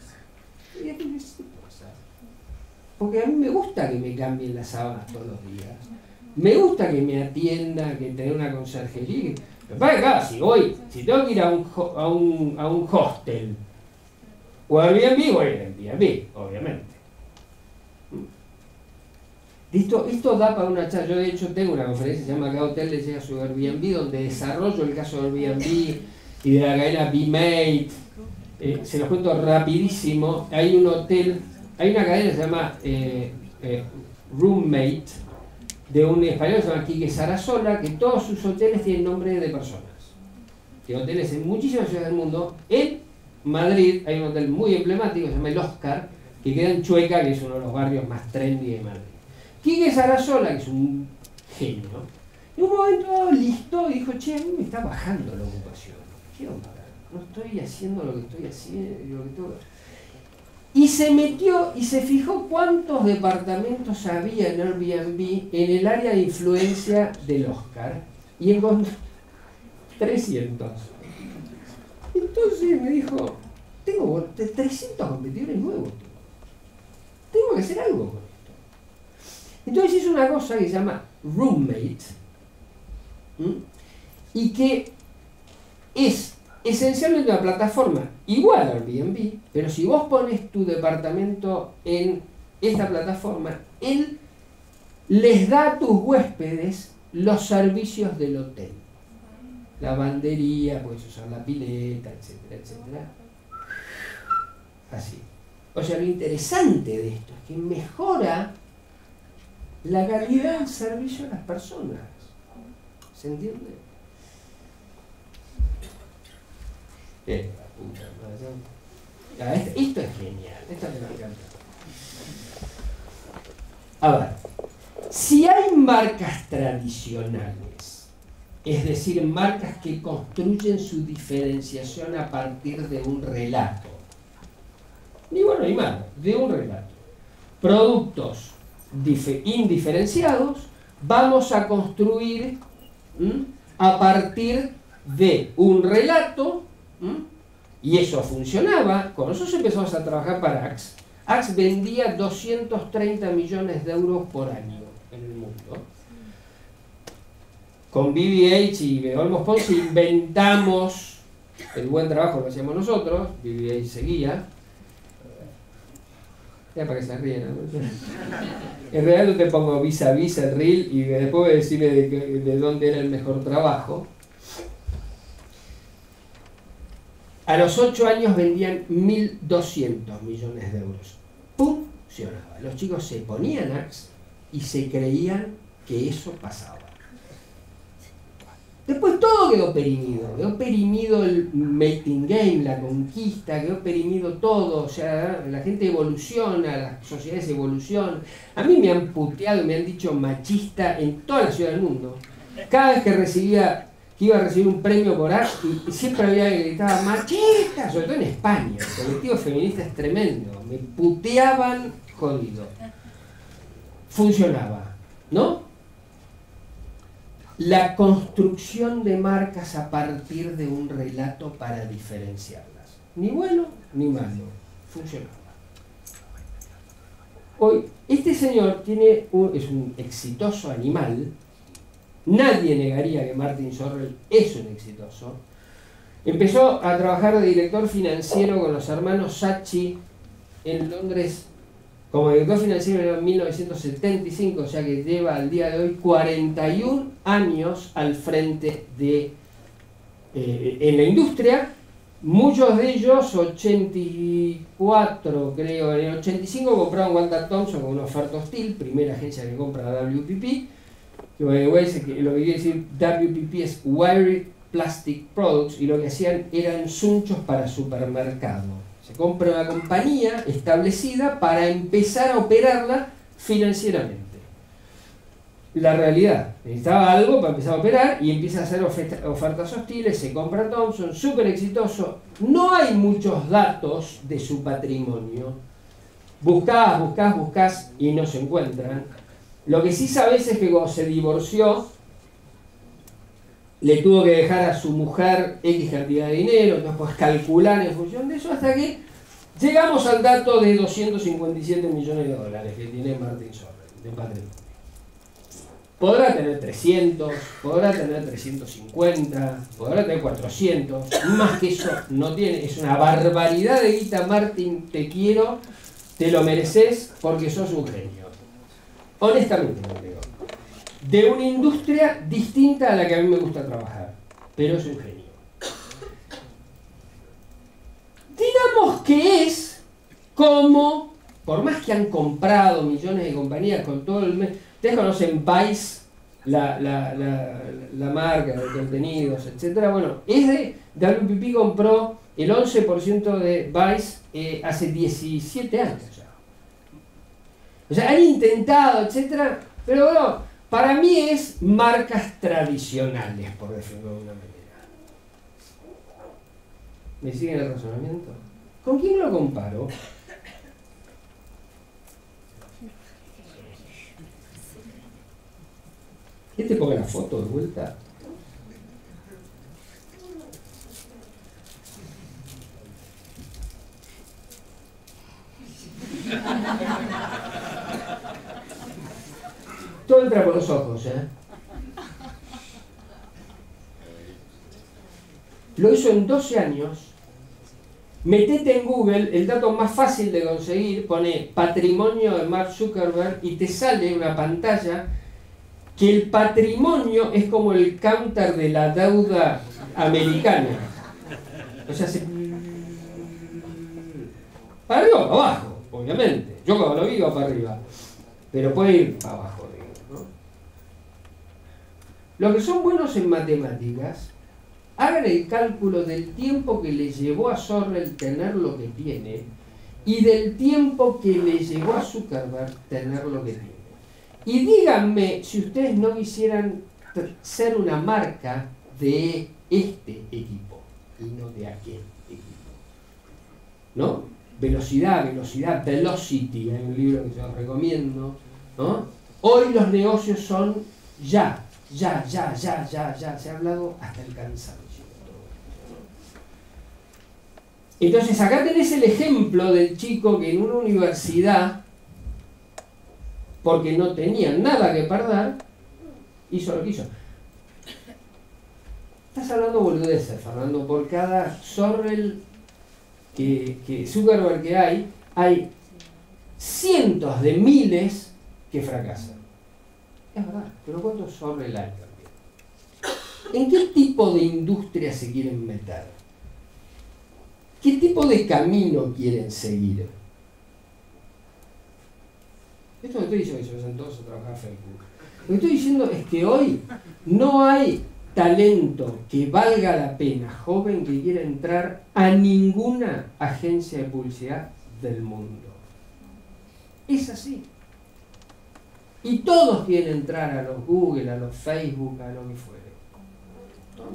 Porque a mí me gusta que me cambien las sábanas todos los días. Me gusta que me atienda, que tener una conserjería. Pero para acá, si voy, si tengo que ir a un, a un, a un hostel o a Airbnb, voy a Airbnb, obviamente. Esto, esto da para una charla. Yo de hecho tengo una conferencia que se llama Cada hotel le llega a su Airbnb, donde desarrollo el caso de Airbnb y de la cadena B-Mate. Eh, se los cuento rapidísimo. Hay un hotel, hay una cadena que se llama eh, eh, Roommate, de un español que se llama Quique Sarasola, que todos sus hoteles tienen nombre de personas. Tiene hoteles en muchísimas ciudades del mundo. En Madrid hay un hotel muy emblemático que se llama El Oscar, que queda en Chueca, que es uno de los barrios más trendy de Madrid. Quique Sarasola, que es un genio, en un momento listo dijo, che, a mí me está bajando la ocupación. ¿Qué onda? No estoy haciendo lo que estoy haciendo. Lo que tengo... Y se metió y se fijó cuántos departamentos había en Airbnb en el área de influencia del Oscar. Y encontró trescientos. Entonces me dijo, tengo trescientos competidores nuevos. Tengo que hacer algo con esto. Entonces hizo una cosa que se llama Roommate. ¿Mm? Y que es esencialmente una plataforma igual a Airbnb, pero si vos pones tu departamento en esta plataforma, él les da a tus huéspedes los servicios del hotel. Lavandería, puedes usar la pileta, etcétera, etcétera. Así. O sea, lo interesante de esto es que mejora la calidad del servicio a las personas. ¿Se entiende? Eh, puta, no, esto, esto es genial, esto me encanta. A ver, si hay marcas tradicionales, es decir, marcas que construyen su diferenciación a partir de un relato, ni bueno ni malo, de un relato, productos indiferenciados, vamos a construir ¿m? a partir de un relato. ¿Mm? Y eso funcionaba. Cuando nosotros empezamos a trabajar para Axe, Axe vendía doscientos treinta millones de euros por año en el mundo. Con B B H y Olmos Pons inventamos el buen trabajo que hacíamos nosotros. B B H seguía. Ya para que se ríen, ¿no? En realidad yo te pongo vis a vis el reel y después decirme de, de dónde era el mejor trabajo. A los ocho años vendían mil doscientos millones de euros. Funcionaba. Los chicos se ponían Axe y se creían que eso pasaba. Después todo quedó perimido. Quedó perimido el mating game, la conquista, quedó perimido todo. O sea, la gente evoluciona, las sociedades evolucionan. A mí me han puteado y me han dicho machista en toda la ciudad del mundo. Cada vez que recibía... que iba a recibir un premio por Axe y, y siempre había que gritaba machista, sobre todo en España. El colectivo feminista es tremendo. Me puteaban jodido. Funcionaba, ¿no? La construcción de marcas a partir de un relato para diferenciarlas. Ni bueno ni malo. Funcionaba. Hoy, este señor tiene un, es un exitoso animal. Nadie negaría que Martin Sorrell es un exitoso. Empezó a trabajar de director financiero con los hermanos Saatchi en Londres como director financiero en mil novecientos setenta y cinco, o sea que lleva al día de hoy cuarenta y un años al frente de eh, en la industria. Muchos de ellos, ochenta y cuatro creo, en el ochenta y cinco compraron Walter Thompson con una oferta hostil, primera agencia que compra W P P. Que lo que quiere decir W P P es Wired Plastic Products, y lo que hacían eran sunchos para supermercado. Se compra una compañía establecida para empezar a operarla financieramente. La realidad, necesitaba algo para empezar a operar y empieza a hacer oferta, ofertas hostiles, se compra Thompson, súper exitoso. No hay muchos datos de su patrimonio. Buscás, buscás, buscás y no se encuentran. Lo que sí sabes es que cuando se divorció, le tuvo que dejar a su mujer X cantidad de dinero, entonces pues calcular en función de eso, hasta que llegamos al dato de doscientos cincuenta y siete millones de dólares que tiene Martin Sorrell de patrimonio. Podrá tener trescientos, podrá tener trescientos cincuenta, podrá tener cuatrocientos, más que eso no tiene, es una barbaridad de guita. Martin, te quiero, te lo mereces porque sos un genio. Honestamente lo creo. De una industria distinta a la que a mí me gusta trabajar, pero es un genio. Digamos que es como, por más que han comprado millones de compañías con todo el mes, ustedes conocen Vice, la, la, la, la marca de contenidos, etcétera. Bueno, es de W P P compró el once por ciento de Vice eh, hace diecisiete años ya. O sea, han intentado, etcétera, pero bueno, para mí es marcas tradicionales, por decirlo de una manera. ¿Me siguen el razonamiento? ¿Con quién lo comparo? ¿Qué te ponga la foto de vuelta? Todo entra por los ojos, ¿eh? Lo hizo en doce años. Metete en Google, el dato más fácil de conseguir, pone patrimonio de Mark Zuckerberg y te sale una pantalla que el patrimonio es como el counter de la deuda americana. O sea, se... para arriba o para abajo, obviamente. Yo cuando lo vi iba para arriba, pero puede ir para abajo, digamos, ¿no? Los que son buenos en matemáticas, hagan el cálculo del tiempo que le llevó a Sorrell tener lo que tiene y del tiempo que le llevó a Zuckerberg tener lo que tiene. Y díganme si ustedes no quisieran ser una marca de este equipo y no de aquel equipo. ¿No? Velocidad, velocidad, velocity, hay un libro que se los recomiendo, ¿no? Hoy los negocios son ya, ya, ya, ya, ya, ya, se ha hablado hasta el cansancio. Entonces acá tenés el ejemplo del chico que en una universidad, porque no tenía nada que perder, hizo lo que hizo. Estás hablando boludeces, Fernando. Por cada Sorrell que, que Zuckerberg que hay, hay cientos de miles que fracasan. Es verdad, pero ¿cuántos Sorrell hay también? ¿En qué tipo de industria se quieren meter? ¿Qué tipo de camino quieren seguir? Esto no estoy diciendo que se vayan todos a trabajar a Facebook. Lo que estoy diciendo es que hoy no hay talento que valga la pena, joven, que quiera entrar a ninguna agencia de publicidad del mundo. Es así. Y todos quieren entrar a los Google, a los Facebook, a lo que fuere. Todos.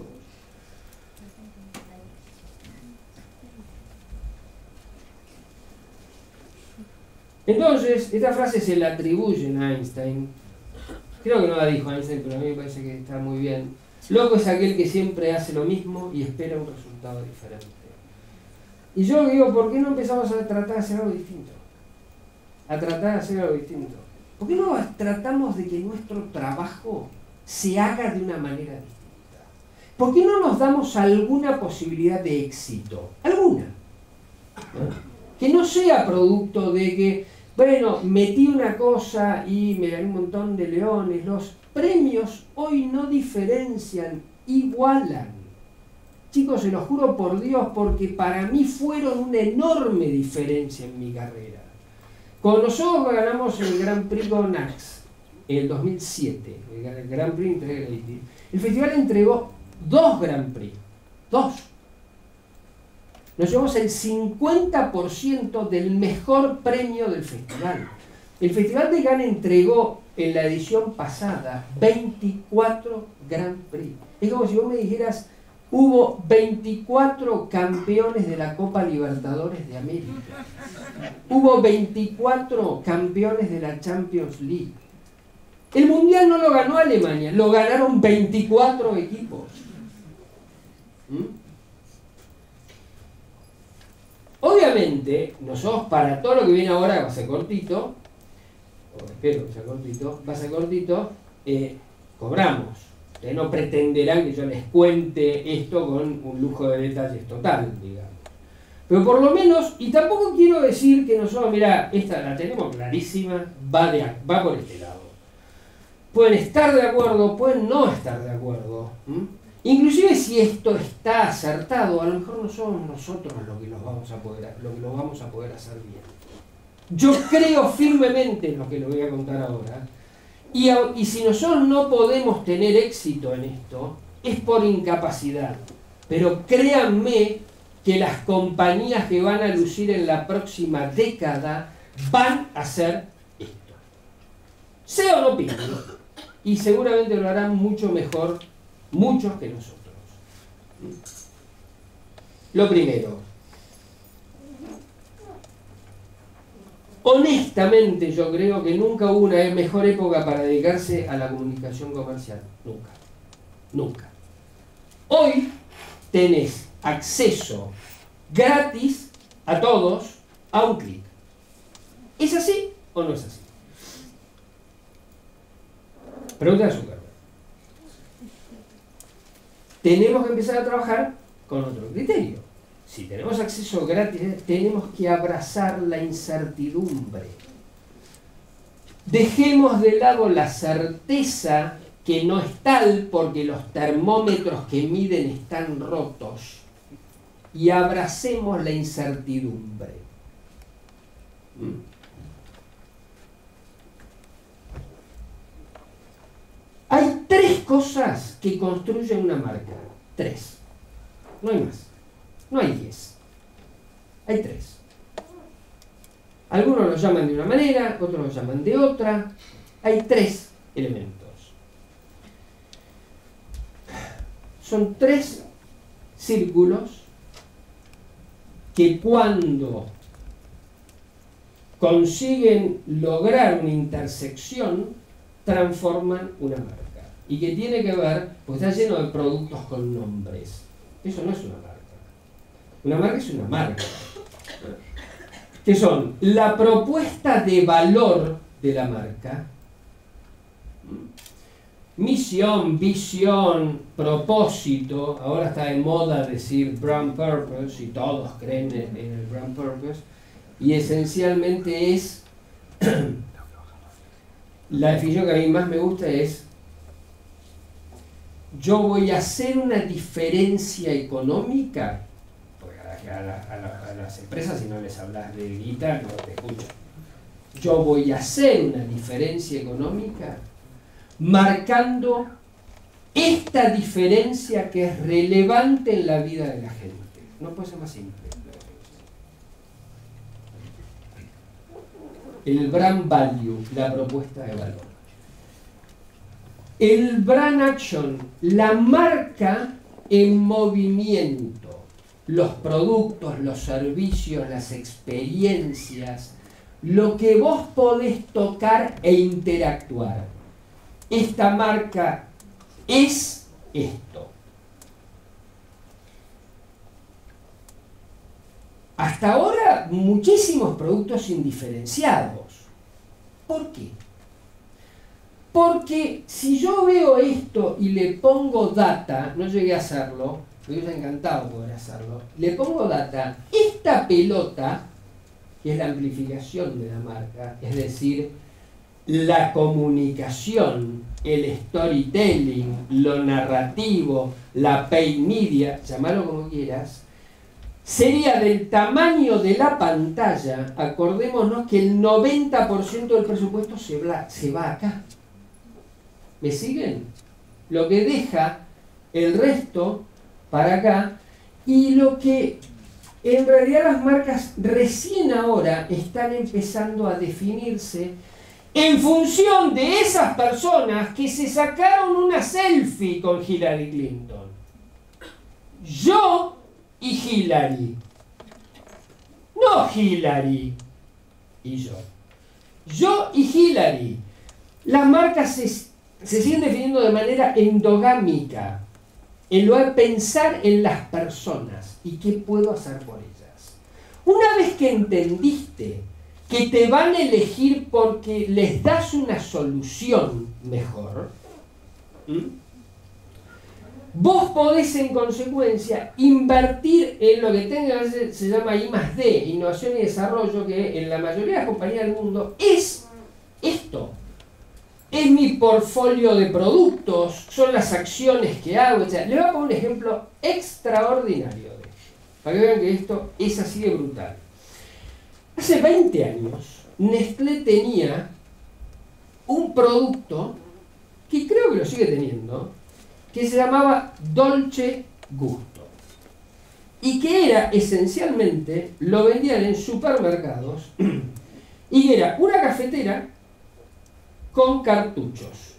Entonces, esta frase se la atribuyen a Einstein. Creo que no la dijo Einstein, pero a mí me parece que está muy bien. Loco es aquel que siempre hace lo mismo y espera un resultado diferente. Y yo digo, ¿por qué no empezamos a tratar de hacer algo distinto? A tratar de hacer algo distinto. ¿Por qué no tratamos de que nuestro trabajo se haga de una manera distinta? ¿Por qué no nos damos alguna posibilidad de éxito? ¿Alguna? ¿No? Que no sea producto de que, bueno, metí una cosa y me gané un montón de leones. Los premios hoy no diferencian, igualan. Chicos, se lo juro por Dios, porque para mí fueron una enorme diferencia en mi carrera. Cuando nosotros ganamos el Grand Prix Gonax en el dos mil siete, el Grand Prix Integrity, el festival entregó dos Grand Prix, dos. Nos llevamos el cincuenta por ciento del mejor premio del festival. El Festival de Cannes entregó en la edición pasada veinticuatro Grand Prix. Es como si vos me dijeras, hubo veinticuatro campeones de la Copa Libertadores de América. Hubo veinticuatro campeones de la Champions League. El Mundial no lo ganó Alemania, lo ganaron veinticuatro equipos. ¿Mm? Obviamente, nosotros para todo lo que viene ahora, va a ser cortito, o espero que sea cortito, va a ser cortito, eh, cobramos. Ustedes no pretenderán que yo les cuente esto con un lujo de detalles total, digamos. Pero por lo menos, y tampoco quiero decir que nosotros, mira, esta la tenemos clarísima, va, de, va por este lado. Pueden estar de acuerdo, pueden no estar de acuerdo. ¿Mm? Inclusive si esto está acertado, a lo mejor no somos nosotros los que los vamos a poder, lo que lo vamos a poder hacer bien. Yo creo firmemente en lo que les voy a contar ahora, y, a, y si nosotros no podemos tener éxito en esto, es por incapacidad. Pero créanme que las compañías que van a lucir en la próxima década van a hacer esto. Sea o no pida, y seguramente lo harán mucho mejor muchos que nosotros. Lo primero, honestamente yo creo que nunca hubo una mejor época para dedicarse a la comunicación comercial. Nunca. Nunca. Hoy tenés acceso gratis a todos a un clic. ¿Es así o no es así? Pregunta de Zuckerberg. Tenemos que empezar a trabajar con otro criterio. Si tenemos acceso gratis, tenemos que abrazar la incertidumbre. Dejemos de lado la certeza que no es tal porque los termómetros que miden están rotos y abracemos la incertidumbre. ¿Mm? Hay tres cosas que construyen una marca. Tres. No hay más. No hay diez. Hay tres. Algunos lo llaman de una manera, otros lo llaman de otra. Hay tres elementos. Son tres círculos que cuando consiguen lograr una intersección transforman una marca. Y que tiene que ver, pues está lleno de productos con nombres. Eso no es una marca. Una marca es una marca. Que son la propuesta de valor de la marca, misión, visión, propósito. Ahora está de moda decir brand purpose y todos creen en, en el brand purpose. Y esencialmente es la definición que a mí más me gusta es: yo voy a hacer una diferencia económica, porque a, la, a, la, a las empresas si no les hablas de guita no te escuchan. Yo voy a hacer una diferencia económica marcando esta diferencia que es relevante en la vida de la gente. No puede ser más simple. El brand value, la propuesta de valor. El brand action, la marca en movimiento. Los productos, los servicios, las experiencias, lo que vos podés tocar e interactuar. Esta marca es esto. Hasta ahora, muchísimos productos indiferenciados. ¿Por qué? Porque si yo veo esto y le pongo data, no llegué a hacerlo, me hubiera encantado poder hacerlo, le pongo data, esta pelota, que es la amplificación de la marca, es decir, la comunicación, el storytelling, lo narrativo, la paid media, llamalo como quieras, sería del tamaño de la pantalla. Acordémonos que el noventa por ciento del presupuesto se va, se va acá. ¿Me siguen? Lo que deja el resto para acá, y lo que en realidad las marcas recién ahora están empezando a definirse en función de esas personas que se sacaron una selfie con Hillary Clinton. Yo y Hillary. No Hillary y yo. Yo y Hillary. Las marcas se, se siguen definiendo de manera endogámica, en lugar de pensar en las personas y qué puedo hacer por ellas. Una vez que entendiste que te van a elegir porque les das una solución mejor, ¿m? Vos podés en consecuencia invertir en lo que tenga, se, se llama I más D, innovación y desarrollo, que en la mayoría de las compañías del mundo es esto. Es mi portfolio de productos, son las acciones que hago, etcétera. Les voy a poner un ejemplo extraordinario de ello, para que vean que esto es así de brutal. Hace veinte años, Nestlé tenía un producto, que creo que lo sigue teniendo, que se llamaba Dolce Gusto, y que era esencialmente, lo vendían en supermercados, y que era una cafetera con cartuchos.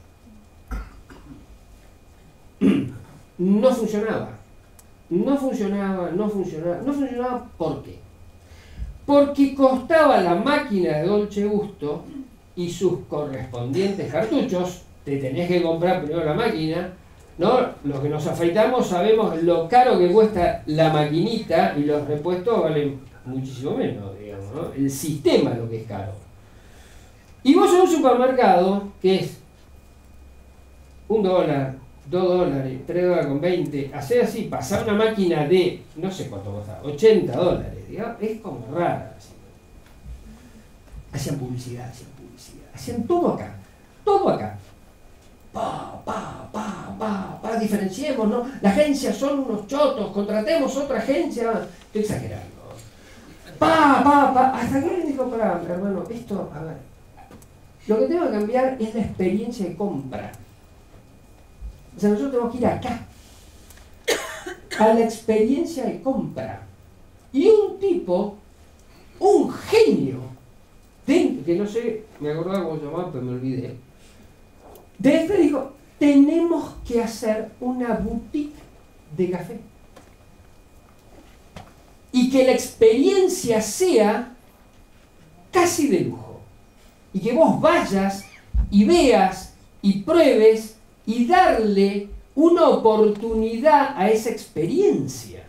No funcionaba, no funcionaba, no funcionaba, no funcionaba. ¿Por qué? porque costaba la máquina de Dolce Gusto y sus correspondientes cartuchos. Te tenés que comprar primero la máquina, ¿no? Los que nos afeitamos sabemos lo caro que cuesta la maquinita y los repuestos valen muchísimo menos, digamos, ¿no? El sistema es lo que es caro. Y vos en un supermercado, que es un dólar, dos dólares, tres dólares con veinte, hacer así, pasar una máquina de, no sé cuánto cuesta, ochenta dólares, digamos, es como rara. Así. Hacían publicidad, hacían publicidad, hacían todo acá, todo acá. Pa, pa, pa, pa, pa, diferenciemos, ¿no? Las agencias son unos chotos, contratemos otra agencia. Estoy exagerando. Pa, pa, pa, hasta que alguien dijo, pará, hermano, esto, a ver, lo que tengo que cambiar es la experiencia de compra. O sea, nosotros tenemos que ir acá, a la experiencia de compra. Y un tipo, un genio, de, que no sé, me acordaba cómo se llamaba, pero me olvidé. De este dijo, tenemos que hacer una boutique de café. Y que la experiencia sea casi de lujo. Y que vos vayas y veas y pruebes y darle una oportunidad a esa experiencia.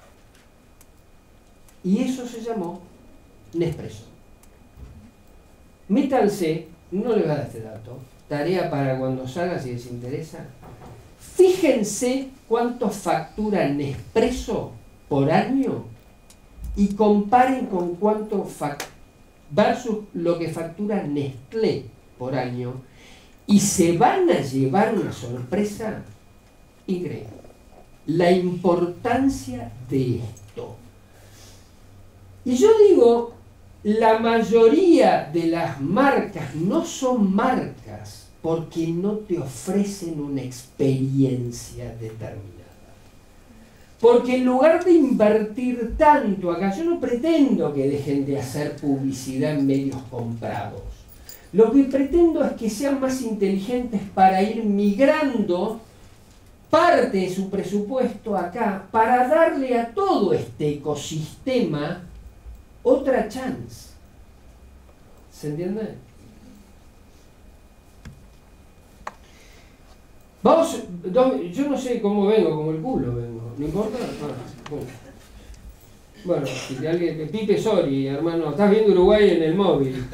Y eso se llamó Nespresso. Métanse, no les voy a dar este dato, tarea para cuando salga si les interesa. Fíjense cuánto factura Nespresso por año y comparen con cuánto factura versus lo que factura Nestlé por año y se van a llevar una sorpresa increíble. La importancia de esto. Y yo digo, la mayoría de las marcas no son marcas porque no te ofrecen una experiencia determinada. Porque en lugar de invertir tanto acá, yo no pretendo que dejen de hacer publicidad en medios comprados. Lo que pretendo es que sean más inteligentes para ir migrando parte de su presupuesto acá para darle a todo este ecosistema otra chance. ¿Se entiende? Vamos, yo no sé cómo vengo, como el culo vengo. ¿No importa? Ah, bueno. Bueno, si alguien, Pipe Sori, hermano, estás viendo Uruguay en el móvil.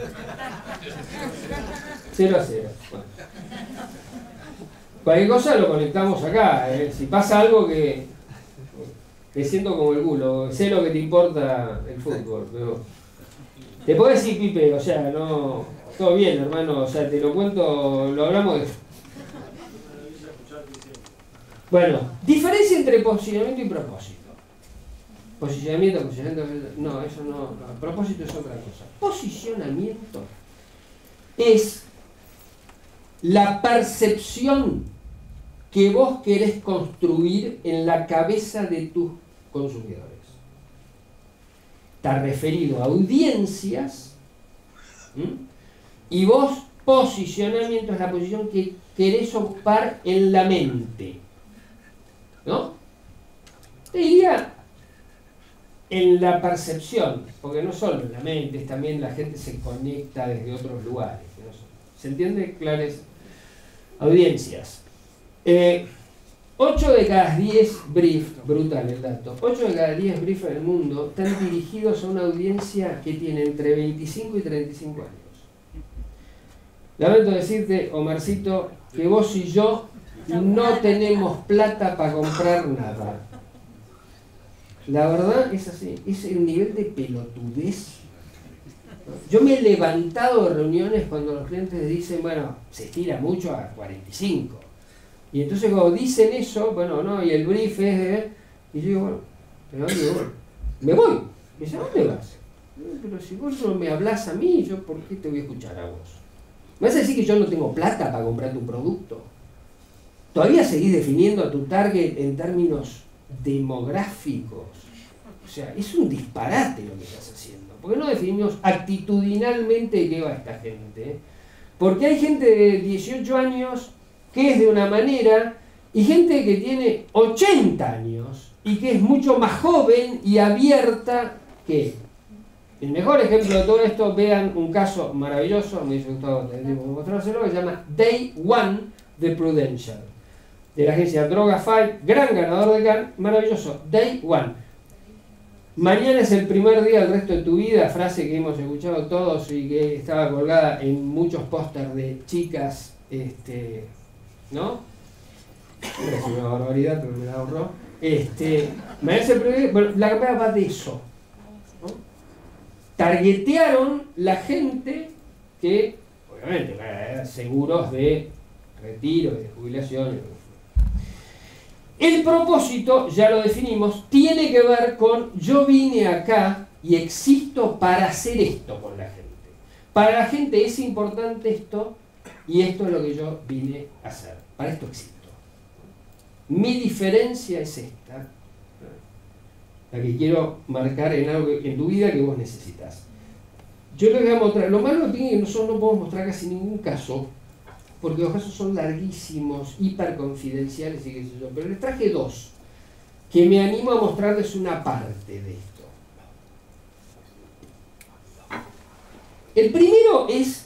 cero a cero. Bueno. Cualquier cosa lo conectamos acá. ¿eh? Si pasa algo que me siento como el culo, sé lo que te importa el fútbol. Pero te puedo decir, Pipe, o sea, no, todo bien, hermano, o sea, te lo cuento, lo hablamos de... Bueno, diferencia entre posicionamiento y propósito. Posicionamiento, posicionamiento, no, eso no, no, propósito es otra cosa. Posicionamiento es la percepción que vos querés construir en la cabeza de tus consumidores. Está referido a audiencias, ¿m? Y vos, posicionamiento es la posición que querés ocupar en la mente, ¿no? Te diría en la percepción, porque no solo en la mente, es también la gente se conecta desde otros lugares. ¿No? ¿Se entiende? Clares audiencias. Eh, ocho de cada diez briefs, brutal el dato, ocho de cada diez briefs del mundo están dirigidos a una audiencia que tiene entre veinticinco y treinta y cinco años. Lamento decirte, Omarcito, que vos y yo no tenemos plata para comprar nada. La verdad es así, es el nivel de pelotudez. Yo me he levantado de reuniones cuando los clientes dicen, bueno, se estira mucho a cuarenta y cinco. Y entonces cuando dicen eso, bueno, no, y el brief es de... Y yo digo, bueno, ¿pero dónde voy? Me voy. Me dice, ¿a dónde vas? Pero si vos no me hablas a mí, ¿yo por qué te voy a escuchar a vos? ¿Me vas a decir que yo no tengo plata para comprar tu producto? ¿Todavía seguís definiendo a tu target en términos demográficos? O sea, es un disparate lo que estás haciendo. ¿Por qué no definimos actitudinalmente de qué va esta gente? Porque hay gente de dieciocho años que es de una manera y gente que tiene ochenta años y que es mucho más joven y abierta que... el mejor ejemplo de todo esto, vean un caso maravilloso, me hubiese gustado mostrárselo, que se llama Day One de Prudential, de la agencia Droga Fight, gran ganador de Cannes, maravilloso, Day One. Mañana es el primer día del resto de tu vida, frase que hemos escuchado todos y que estaba colgada en muchos pósters de chicas, este, ¿no? Es una barbaridad, pero me la ahorró. Este, mañana es el primer día, bueno, la campaña va de eso, ¿no? Targetearon la gente que, obviamente, eh, seguros de retiro, de jubilación. El propósito, ya lo definimos, tiene que ver con yo vine acá y existo para hacer esto con la gente. Para la gente es importante esto y esto es lo que yo vine a hacer. Para esto existo. Mi diferencia es esta, la que quiero marcar en algo en tu vida que vos necesitas. Yo les voy a mostrar, lo malo tiene que nosotros no podemos mostrar casi ningún caso, porque los casos son larguísimos, hiper confidenciales y qué sé yo, pero les traje dos, que me animo a mostrarles una parte de esto. El primero es,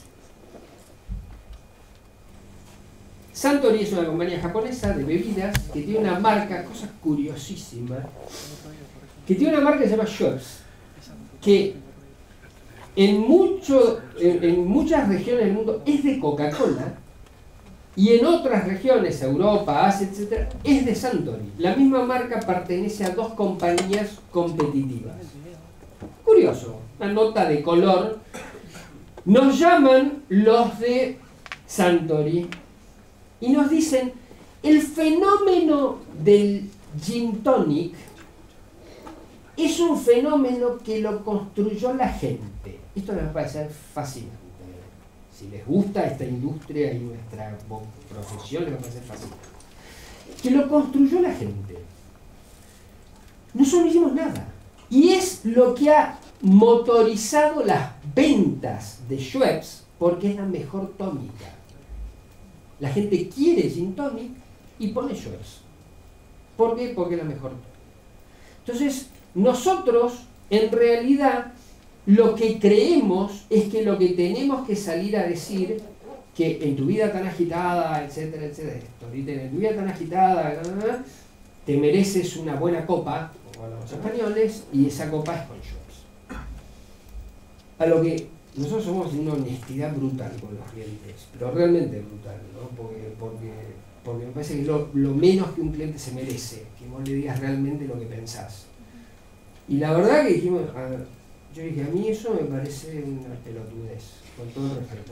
Suntory es una compañía japonesa de bebidas que tiene una marca, cosa curiosísima, que tiene una marca que se llama Schweppes, que en, mucho, en, en muchas regiones del mundo es de Coca-Cola, y en otras regiones, Europa, Asia, etcétera, es de Suntory. La misma marca pertenece a dos compañías competitivas. Curioso, una nota de color. Nos llaman los de Suntory y nos dicen, el fenómeno del gin tonic es un fenómeno que lo construyó la gente. Esto me parece fascinante. Si les gusta esta industria y nuestra profesión, les va a parecer fascinante. Que lo construyó la gente. Nosotros no hicimos nada. Y es lo que ha motorizado las ventas de Schweppes, porque es la mejor tónica. La gente quiere gin tonic y pone Schweppes. ¿Por qué? Porque es la mejor tónica. Entonces, nosotros, en realidad, lo que creemos es que lo que tenemos que salir a decir, que en tu vida tan agitada, etcétera, etcétera, esto, en tu vida tan agitada, te mereces una buena copa, como los españoles, y esa copa es con Schweppes. A lo que nosotros somos de una honestidad brutal con los clientes, pero realmente brutal, ¿no? Porque, porque, porque me parece que es lo, lo menos que un cliente se merece, que vos le digas realmente lo que pensás. Y la verdad que dijimos, a ver, yo dije, a mí eso me parece una pelotudez, con todo el respeto.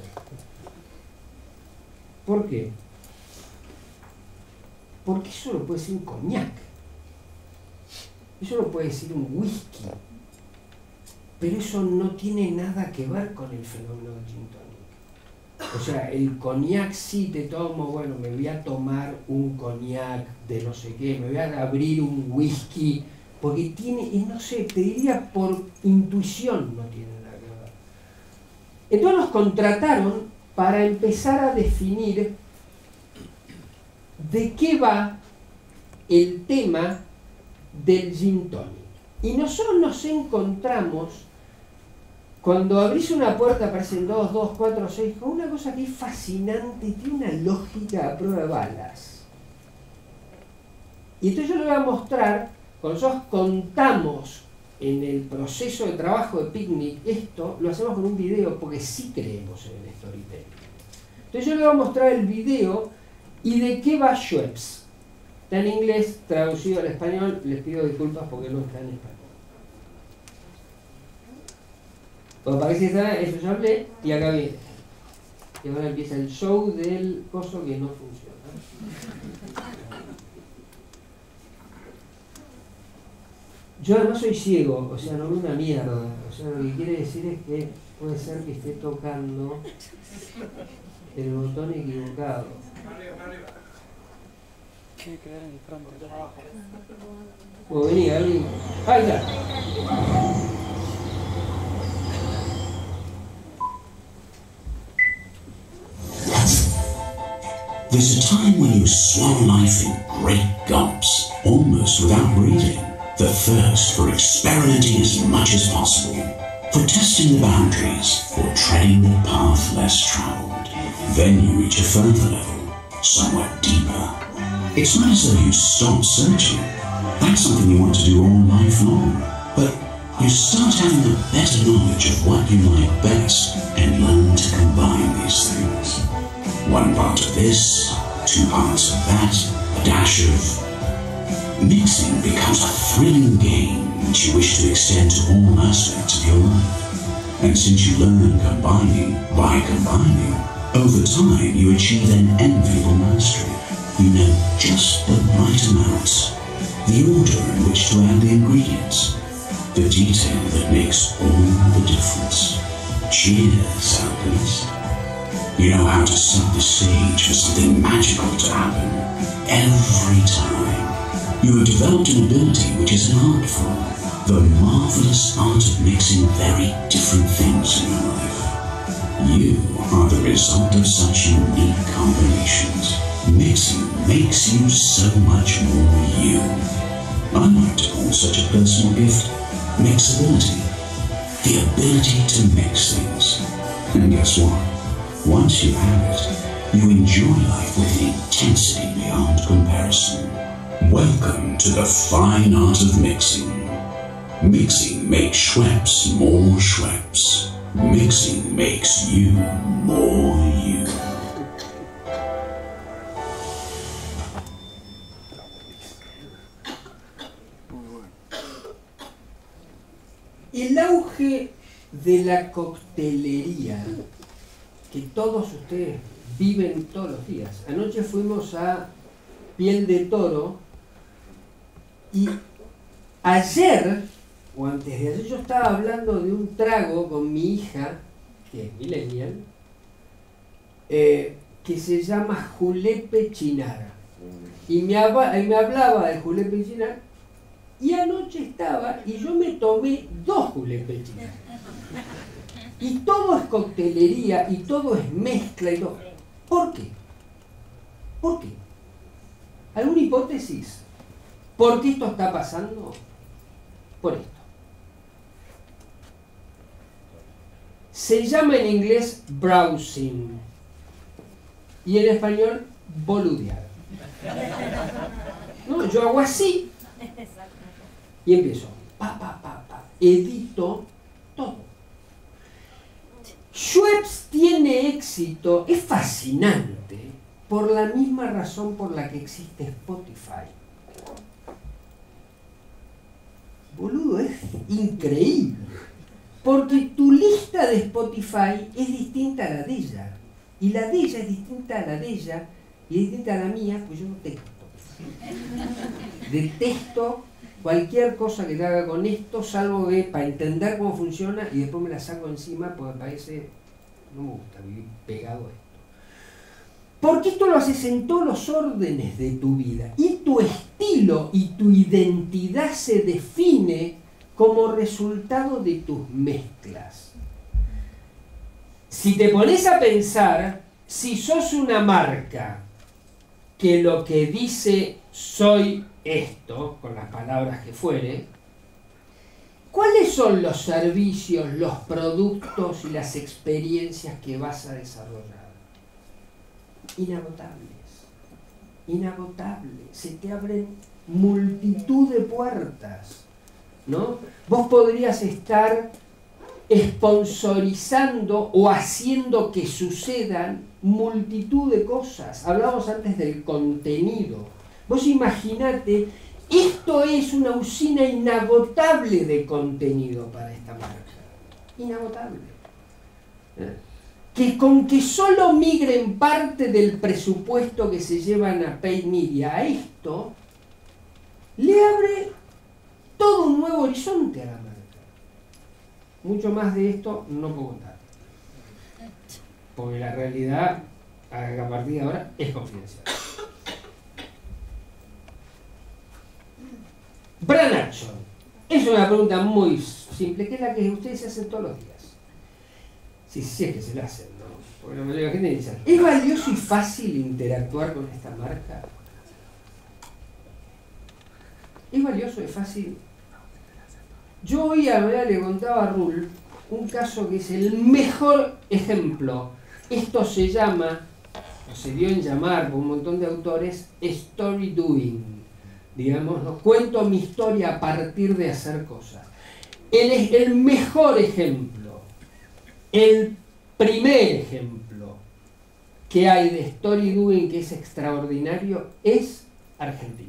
¿Por qué? Porque eso lo puede decir un coñac, eso lo puede decir un whisky, pero eso no tiene nada que ver con el fenómeno del gin tonic. O sea, el coñac sí te tomo, bueno, me voy a tomar un coñac de no sé qué, me voy a abrir un whisky, porque tiene, y no sé, te diría por intuición no tiene nada que ver. Entonces nos contrataron para empezar a definir de qué va el tema del gin tonic. Y nosotros nos encontramos, cuando abrís una puerta aparecen dos, dos, cuatro, seis, con una cosa que es fascinante y tiene una lógica a prueba de balas. Y entonces yo le voy a mostrar. Cuando nosotros contamos en el proceso de trabajo de Picnic esto, lo hacemos con un video porque sí creemos en el storytelling. Entonces yo les voy a mostrar el video y de qué va Schweppes. Está en inglés, traducido al español, les pido disculpas porque no está en español. Cuando parece que está, eso ya hablé y acá viene. Y ahora empieza el show del coso que no funciona. Yo además soy ciego, o sea, no veo una mierda. O sea, lo que quiere decir es que puede ser que esté tocando el botón equivocado. Tiene que ver en el frente de abajo. O vení, alguien. ¡Ahí está! There's a time when you swallow life in great gulps, almost without breathing. The thirst for experimenting as much as possible. for testing the boundaries, for treading the path less traveled. Then you reach a further level, somewhat deeper. It's not as though you stop searching. That's something you want to do all life long. But you start having a better knowledge of what you like best and learn to combine these things. One part of this, two parts of that, a dash of... Mixing becomes a thrilling game which you wish to extend to all aspects of your life. And since you learn combining by combining, over time you achieve an enviable mastery. You know just the right amount, the order in which to add the ingredients, the detail that makes all the difference. Cheers, alchemist. You know how to set the stage for something magical to happen every time. You have developed an ability which is an art form, the marvelous art of mixing very different things in your life. You are the result of such unique combinations. Mixing makes you so much more you. I like to call such a personal gift mixability. The ability to mix things. And guess what? Once you have it, you enjoy life with an intensity beyond comparison. Welcome to the fine art of mixing. Mixing makes Schweppes more Schweppes. Mixing makes you more you. El auge de la coctelería que todos ustedes viven todos los días. Anoche fuimos a Piel de Toro y ayer, o antes de ayer, yo estaba hablando de un trago con mi hija, que es millennial, eh, que se llama Julepe Chinara. Y me, hab- y me hablaba de Julepe Chinara, y anoche estaba, y yo me tomé dos Julepe Chinara. Y todo es coctelería, y todo es mezcla, y todo. ¿Por qué? ¿Por qué? ¿Alguna hipótesis? ¿Por qué esto está pasando? Por esto. Se llama en inglés browsing y en español boludear. ¿No? Yo hago así y empiezo. Pa, pa, pa, pa. Edito todo. Schweppes tiene éxito, es fascinante, por la misma razón por la que existe Spotify. Boludo, es increíble. Porque tu lista de Spotify es distinta a la de ella. Y la de ella es distinta a la de ella. Y es distinta a la mía, pues yo no tengo Spotify. Detesto cualquier cosa que te haga con esto, salvo que para entender cómo funciona y después me la saco encima porque me parece, no me gusta vivir pegado a esto. Porque esto lo haces en todos los órdenes de tu vida. Y tu estilo y tu identidad se define como resultado de tus mezclas. Si te pones a pensar, si sos una marca que lo que dice soy esto, con las palabras que fuere, ¿cuáles son los servicios, los productos y las experiencias que vas a desarrollar? Inagotables, inagotables, se te abren multitud de puertas, ¿no? Vos podrías estar sponsorizando o haciendo que sucedan multitud de cosas. Hablamos antes del contenido. Vos imaginate, esto es una usina inagotable de contenido para esta marca. Inagotable. ¿Eh? Que con que solo migren parte del presupuesto que se llevan a paid media a esto, le abre todo un nuevo horizonte a la marca. Mucho más de esto no puedo contar. Porque la realidad, a partir de ahora, es confidencial. Brand Action. Es una pregunta muy simple, que es la que ustedes se hacen todos los días. Si sí, sí es que se la hacen, ¿no? Porque la mayoría de la gente dice, ¿es valioso y fácil interactuar con esta marca? ¿Es valioso y fácil? Yo hoy a ver, le contaba a Rul un caso que es el mejor ejemplo. Esto se llama, o se dio en llamar por un montón de autores, story doing. Digamos, ¿no? Cuento mi historia a partir de hacer cosas. El, el mejor ejemplo, el primer ejemplo que hay de story doing que es extraordinario es argentino.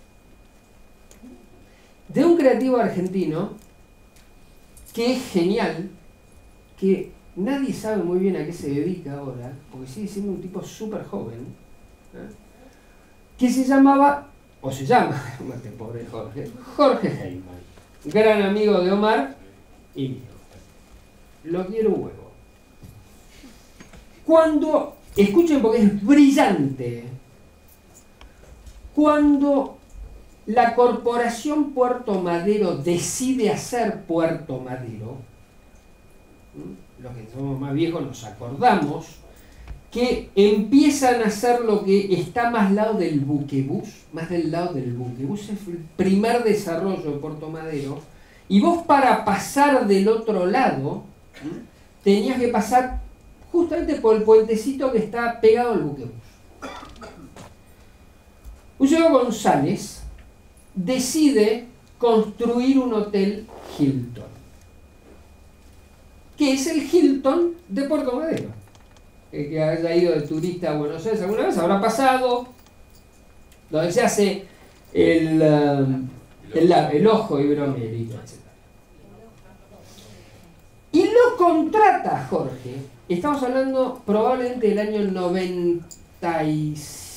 De un creativo argentino que es genial, que nadie sabe muy bien a qué se dedica ahora, porque sigue siendo un tipo súper joven, ¿eh? Que se llamaba, o se llama, mate, pobre Jorge, Jorge Heyman, gran amigo de Omar y mío. Lo quiero un huevo. Cuando, escuchen porque es brillante, cuando la Corporación Puerto Madero decide hacer Puerto Madero, los que somos más viejos nos acordamos, que empiezan a hacer lo que está más al lado del buquebús, más del lado del buquebús, es el primer desarrollo de Puerto Madero, y vos para pasar del otro lado, tenías que pasar justamente por el puentecito que está pegado al buquebús. Eusebio González decide construir un hotel Hilton, que es el Hilton de Puerto Madero. El que haya ido de turista a Buenos Aires alguna vez habrá pasado, donde se hace el, um, el, el ojo iberoamérico, etcétera. Y lo contrata Jorge, estamos hablando probablemente del año noventa y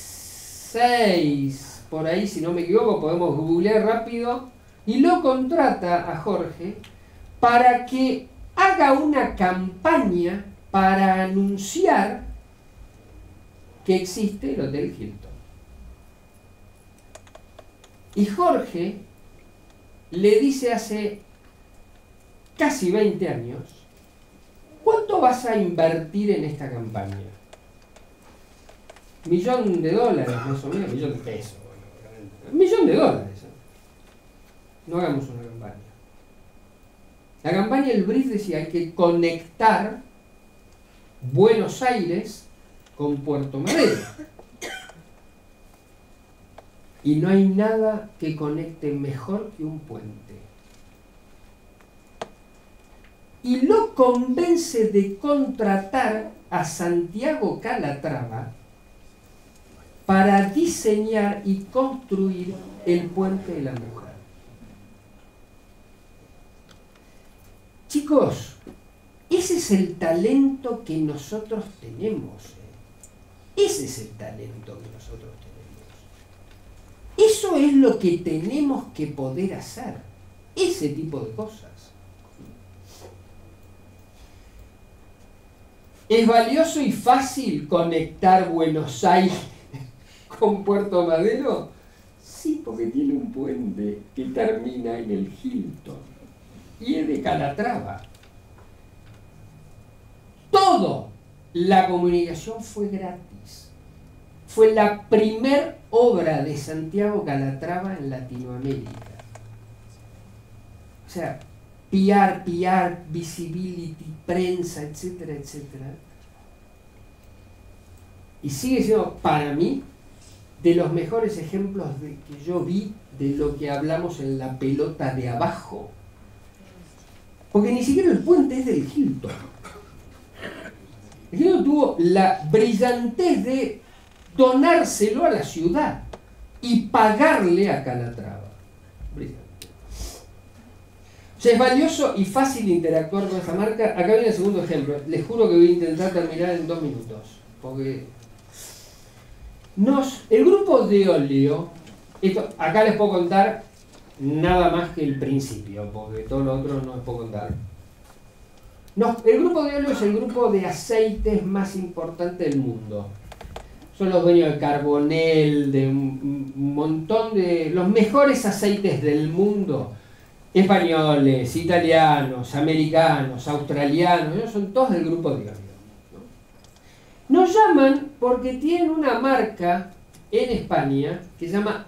seis, por ahí si no me equivoco, podemos googlear rápido, y lo contrata a Jorge para que haga una campaña para anunciar que existe el Hotel Hilton. Y Jorge le dice hace casi veinte años, ¿cuánto vas a invertir en esta campaña? Millón de dólares, más o menos, millón de pesos. Un millón de dólares. No hagamos una campaña. La campaña, el brief decía, hay que conectar Buenos Aires con Puerto Madero. Y no hay nada que conecte mejor que un puente. Y lo convence de contratar a Santiago Calatrava para diseñar y construir el Puente de la Mujer. Chicos, ese es el talento que nosotros tenemos. ¿eh? Ese es el talento que nosotros tenemos. Eso es lo que tenemos que poder hacer. Ese tipo de cosas. ¿Es valioso y fácil conectar Buenos Aires con Puerto Madero? Sí, porque tiene un puente que termina en el Hilton. Y es de Calatrava. Todo. La comunicación fue gratis. Fue la primer obra de Santiago Calatrava en Latinoamérica. O sea, P R, P R, visibility, prensa, etcétera, etcétera. Y sigue siendo, para mí, de los mejores ejemplos de, que yo vi de lo que hablamos en la pelota de abajo. Porque ni siquiera el puente es del Hilton. El Hilton tuvo la brillantez de donárselo a la ciudad y pagarle a Calatrava. Brillante. O sea, es valioso y fácil interactuar con esta marca. Acá viene el segundo ejemplo. Les juro que voy a intentar terminar en dos minutos. Porque nos, el grupo de óleo, esto, acá les puedo contar nada más que el principio, porque todo lo otro no les puedo contar. Nos, el grupo de óleo es el grupo de aceites más importante del mundo. Son los dueños de Carbonell, de un, un montón de... los mejores aceites del mundo. Españoles, italianos, americanos, australianos, ellos son todos del grupo de óleo. ¿no? Nos llaman porque tienen una marca en España que se llama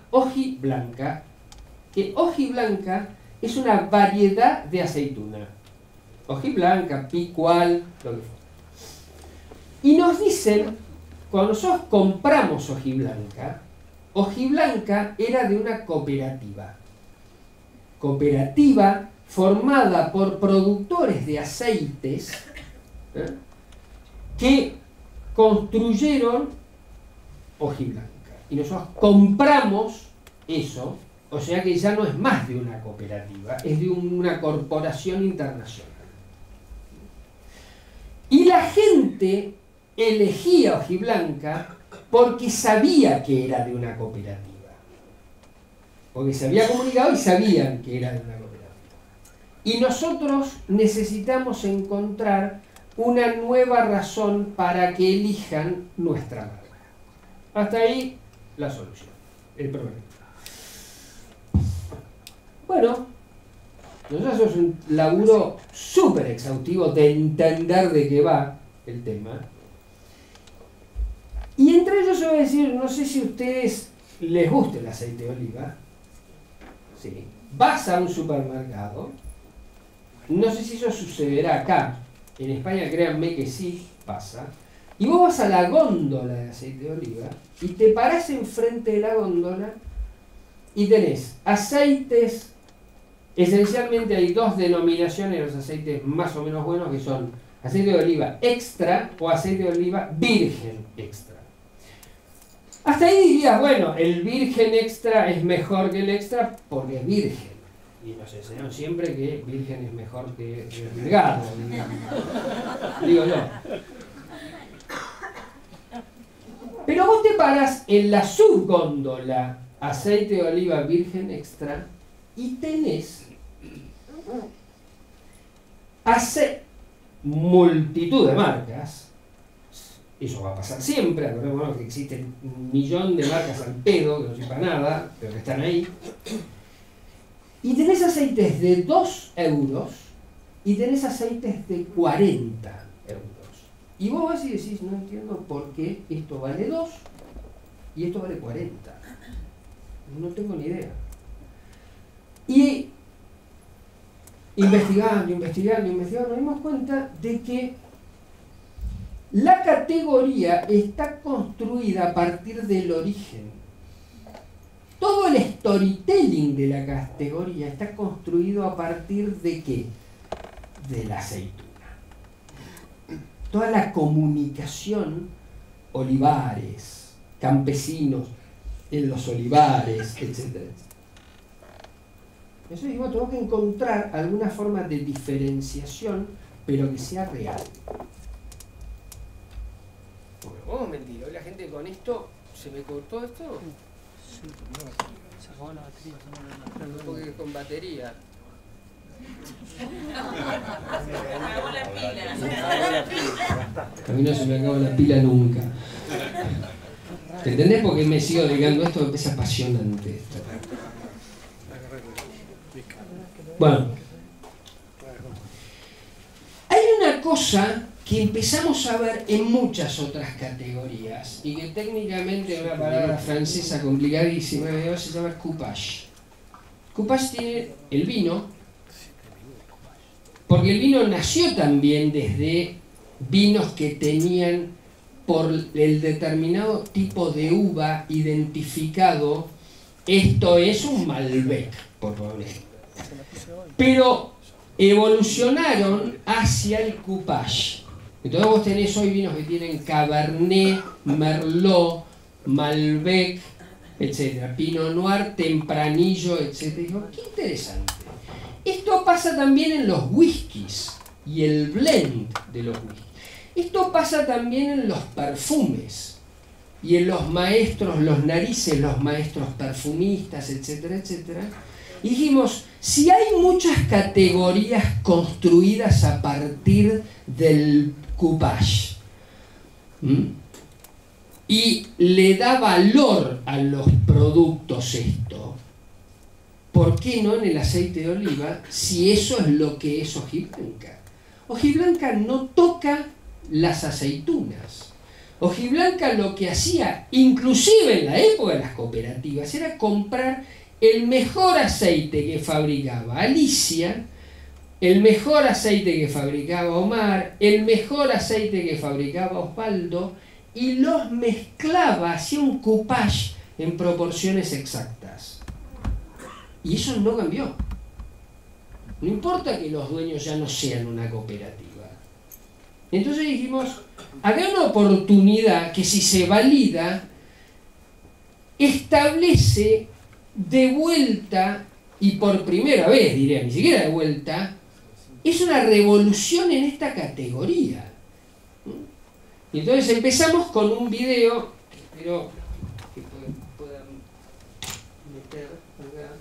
Hojiblanca, que hojiblanca es una variedad de aceituna. hojiblanca, picual, lo que fuera. Y nos dicen, cuando nosotros compramos hojiblanca, hojiblanca era de una cooperativa. Cooperativa formada por productores de aceites, ¿eh?, que construyeron hojiblanca. Y nosotros compramos eso, o sea que ya no es más de una cooperativa, es de una corporación internacional. Y la gente elegía hojiblanca porque sabía que era de una cooperativa. Porque se había comunicado y sabían que era de una cooperativa. Y nosotros necesitamos encontrar una nueva razón para que elijan nuestra marca. Hasta ahí la solución, el problema. Bueno, nosotros hacemos un laburo súper exhaustivo de entender de qué va el tema. Y entre ellos yo voy a decir, no sé si a ustedes les gusta el aceite de oliva. Sí. Vas a un supermercado, no sé si eso sucederá acá, en España créanme que sí pasa, y vos vas a la góndola de aceite de oliva y te parás enfrente de la góndola y tenés aceites, esencialmente hay dos denominaciones de los aceites más o menos buenos, que son aceite de oliva extra o aceite de oliva virgen extra. Hasta ahí dirías, bueno, el virgen extra es mejor que el extra porque es virgen. Y nos enseñaron siempre que virgen es mejor que delgado, digo yo. Pero vos te parás en la subgóndola aceite de oliva virgen extra y tenés hace multitud de marcas. Eso va a pasar siempre, acordémonos que existen un millón de marcas al pedo, que no sirven para nada, pero que están ahí. Y tenés aceites de dos euros y tenés aceites de cuarenta euros. Y vos vas y decís, no entiendo por qué esto vale dos y esto vale cuarenta. No tengo ni idea. Y investigando, investigando, investigando, nos dimos cuenta de que la categoría está construida a partir del origen. Todo el storytelling de la categoría está construido a partir de ¿qué? De la aceituna. Toda la comunicación, olivares, campesinos en los olivares, etcétera. Eso digo, tengo que encontrar alguna forma de diferenciación, pero que sea real. Bueno, vamos a mentir, hoy la gente con esto, ¿se me cortó esto? Sí, se acabó la batería. No, porque con batería. A mí no se me acaba la pila nunca. ¿Te entendés? Porque me sigo dedicando a esto, es apasionante esto. Bueno, hay una cosa que empezamos a ver en muchas otras categorías y que técnicamente es una palabra francesa complicadísima, se llama coupage. Coupage tiene el vino, porque el vino nació también desde vinos que tenían por el determinado tipo de uva identificado, esto es un Malbec, por favor. Pero evolucionaron hacia el coupage. Entonces vos tenés hoy vinos que tienen Cabernet, Merlot, Malbec, etcétera, Pinot Noir, Tempranillo, etcétera. Digo, qué interesante. Esto pasa también en los whiskies y el blend de los whiskies. Esto pasa también en los perfumes y en los maestros, los narices, los maestros perfumistas, etcétera, etcétera. Y dijimos, si hay muchas categorías construidas a partir del coupage, ¿m? y le da valor a los productos esto, ¿por qué no en el aceite de oliva si eso es lo que es hojiblanca? Hojiblanca no toca las aceitunas. Hojiblanca lo que hacía, inclusive en la época de las cooperativas, era comprar el mejor aceite que fabricaba Alicia el mejor aceite que fabricaba Omar, el mejor aceite que fabricaba Osvaldo, y los mezclaba, hacía un coupage en proporciones exactas. Y eso no cambió. No importa que los dueños ya no sean una cooperativa. Entonces dijimos, acá hay una oportunidad que si se valida, establece de vuelta, y por primera vez diría, ni siquiera de vuelta, es una revolución en esta categoría. Y entonces empezamos con un video, que espero que puedan meter acá.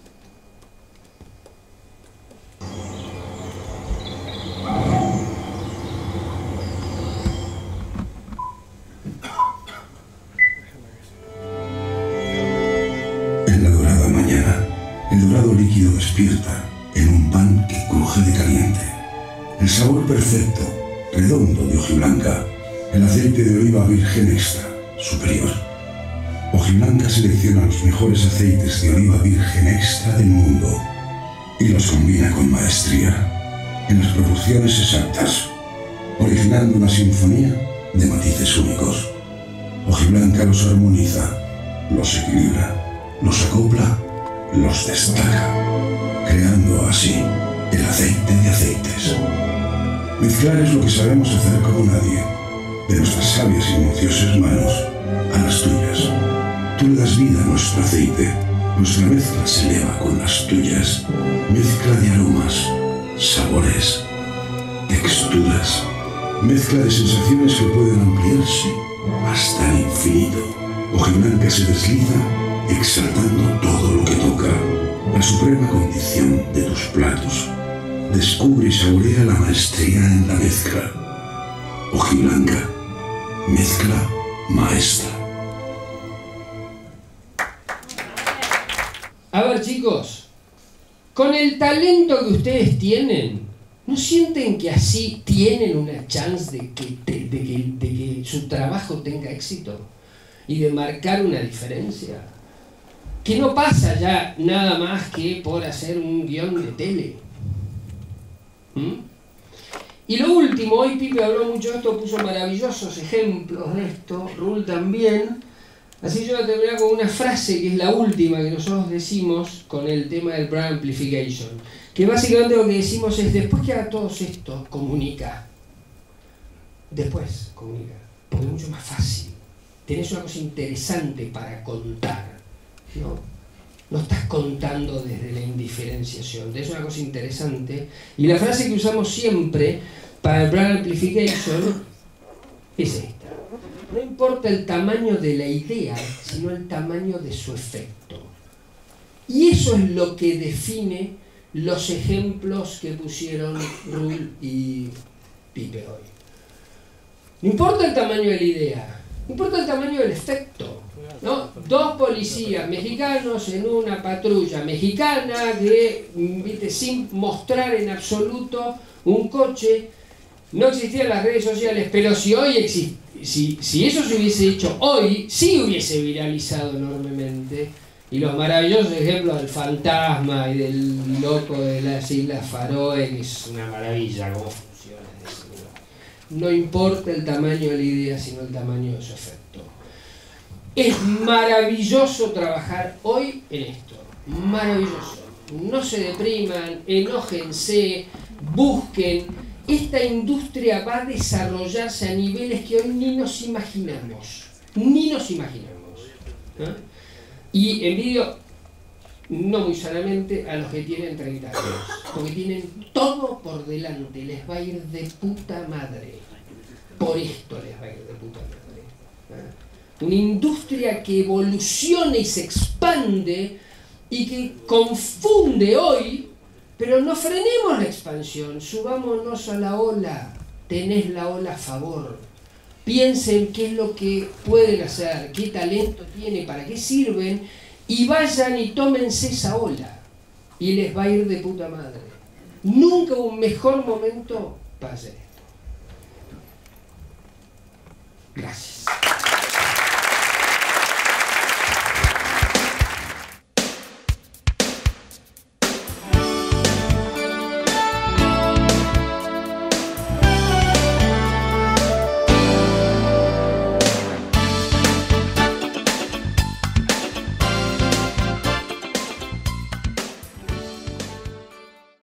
En la dorada mañana, el dorado líquido despierta en un pan que cruje de caliente. El sabor perfecto, redondo de hojiblanca, el aceite de oliva virgen extra, superior. Hojiblanca selecciona los mejores aceites de oliva virgen extra del mundo y los combina con maestría, en las proporciones exactas, originando una sinfonía de matices únicos. Hojiblanca los armoniza, los equilibra, los acopla, los destaca, creando así el aceite de aceites. Mezclar es lo que sabemos hacer como nadie, de nuestras sabias y minuciosas manos a las tuyas. Tú le das vida a nuestro aceite, nuestra mezcla se eleva con las tuyas, mezcla de aromas, sabores, texturas, mezcla de sensaciones que pueden ampliarse hasta el infinito. Hojiblanca se desliza exaltando todo lo que toca, la suprema condición de tus platos. Descubre y saborea la maestría en la mezcla. Hojiblanca, mezcla maestra. A ver, chicos, con el talento que ustedes tienen, ¿no sienten que así tienen una chance de que, de, de que, de que su trabajo tenga éxito y de marcar una diferencia? Que no pasa ya nada más que por hacer un guión de tele. ¿Mm? Y lo último, hoy Pipe habló mucho de esto, puso maravillosos ejemplos de esto, Raúl también. Así yo voy a terminar con una frase que es la última que nosotros decimos con el tema del brand amplification. Que básicamente lo que decimos es, después que haga todo esto, comunica. Después, comunica. Porque es mucho más fácil. Tenés una cosa interesante para contar, ¿no? No estás contando desde la indiferenciación, tenés una cosa interesante. Y la frase que usamos siempre para el brand amplification es esta. No importa el tamaño de la idea, sino el tamaño de su efecto. Y eso es lo que define los ejemplos que pusieron Raúl y Pipe hoy. No importa el tamaño de la idea, importa el tamaño del efecto, ¿no? Dos policías mexicanos en una patrulla mexicana que, ¿viste?, sin mostrar en absoluto un coche. No existían las redes sociales, pero si hoy existe, si, si eso se hubiese hecho hoy, sí hubiese viralizado enormemente. Y los maravillosos ejemplos del fantasma y del loco de las Islas Faroe, que es una maravilla cómo funciona eso. No importa el tamaño de la idea, sino el tamaño de su efecto. Es maravilloso trabajar hoy en esto. Maravilloso. No se depriman, enójense, busquen. Esta industria va a desarrollarse a niveles que hoy ni nos imaginamos. Ni nos imaginamos. ¿No? Y envidio, no muy sanamente, a los que tienen treinta años. Porque tienen todo por delante. Les va a ir de puta madre. Por esto les va a ir de puta madre. ¿No? Una industria que evoluciona y se expande y que confunde hoy. Pero no frenemos la expansión, subámonos a la ola, tenés la ola a favor. Piensen qué es lo que pueden hacer, qué talento tienen, para qué sirven, y vayan y tómense esa ola. Y les va a ir de puta madre. Nunca un mejor momento para hacer esto. Gracias.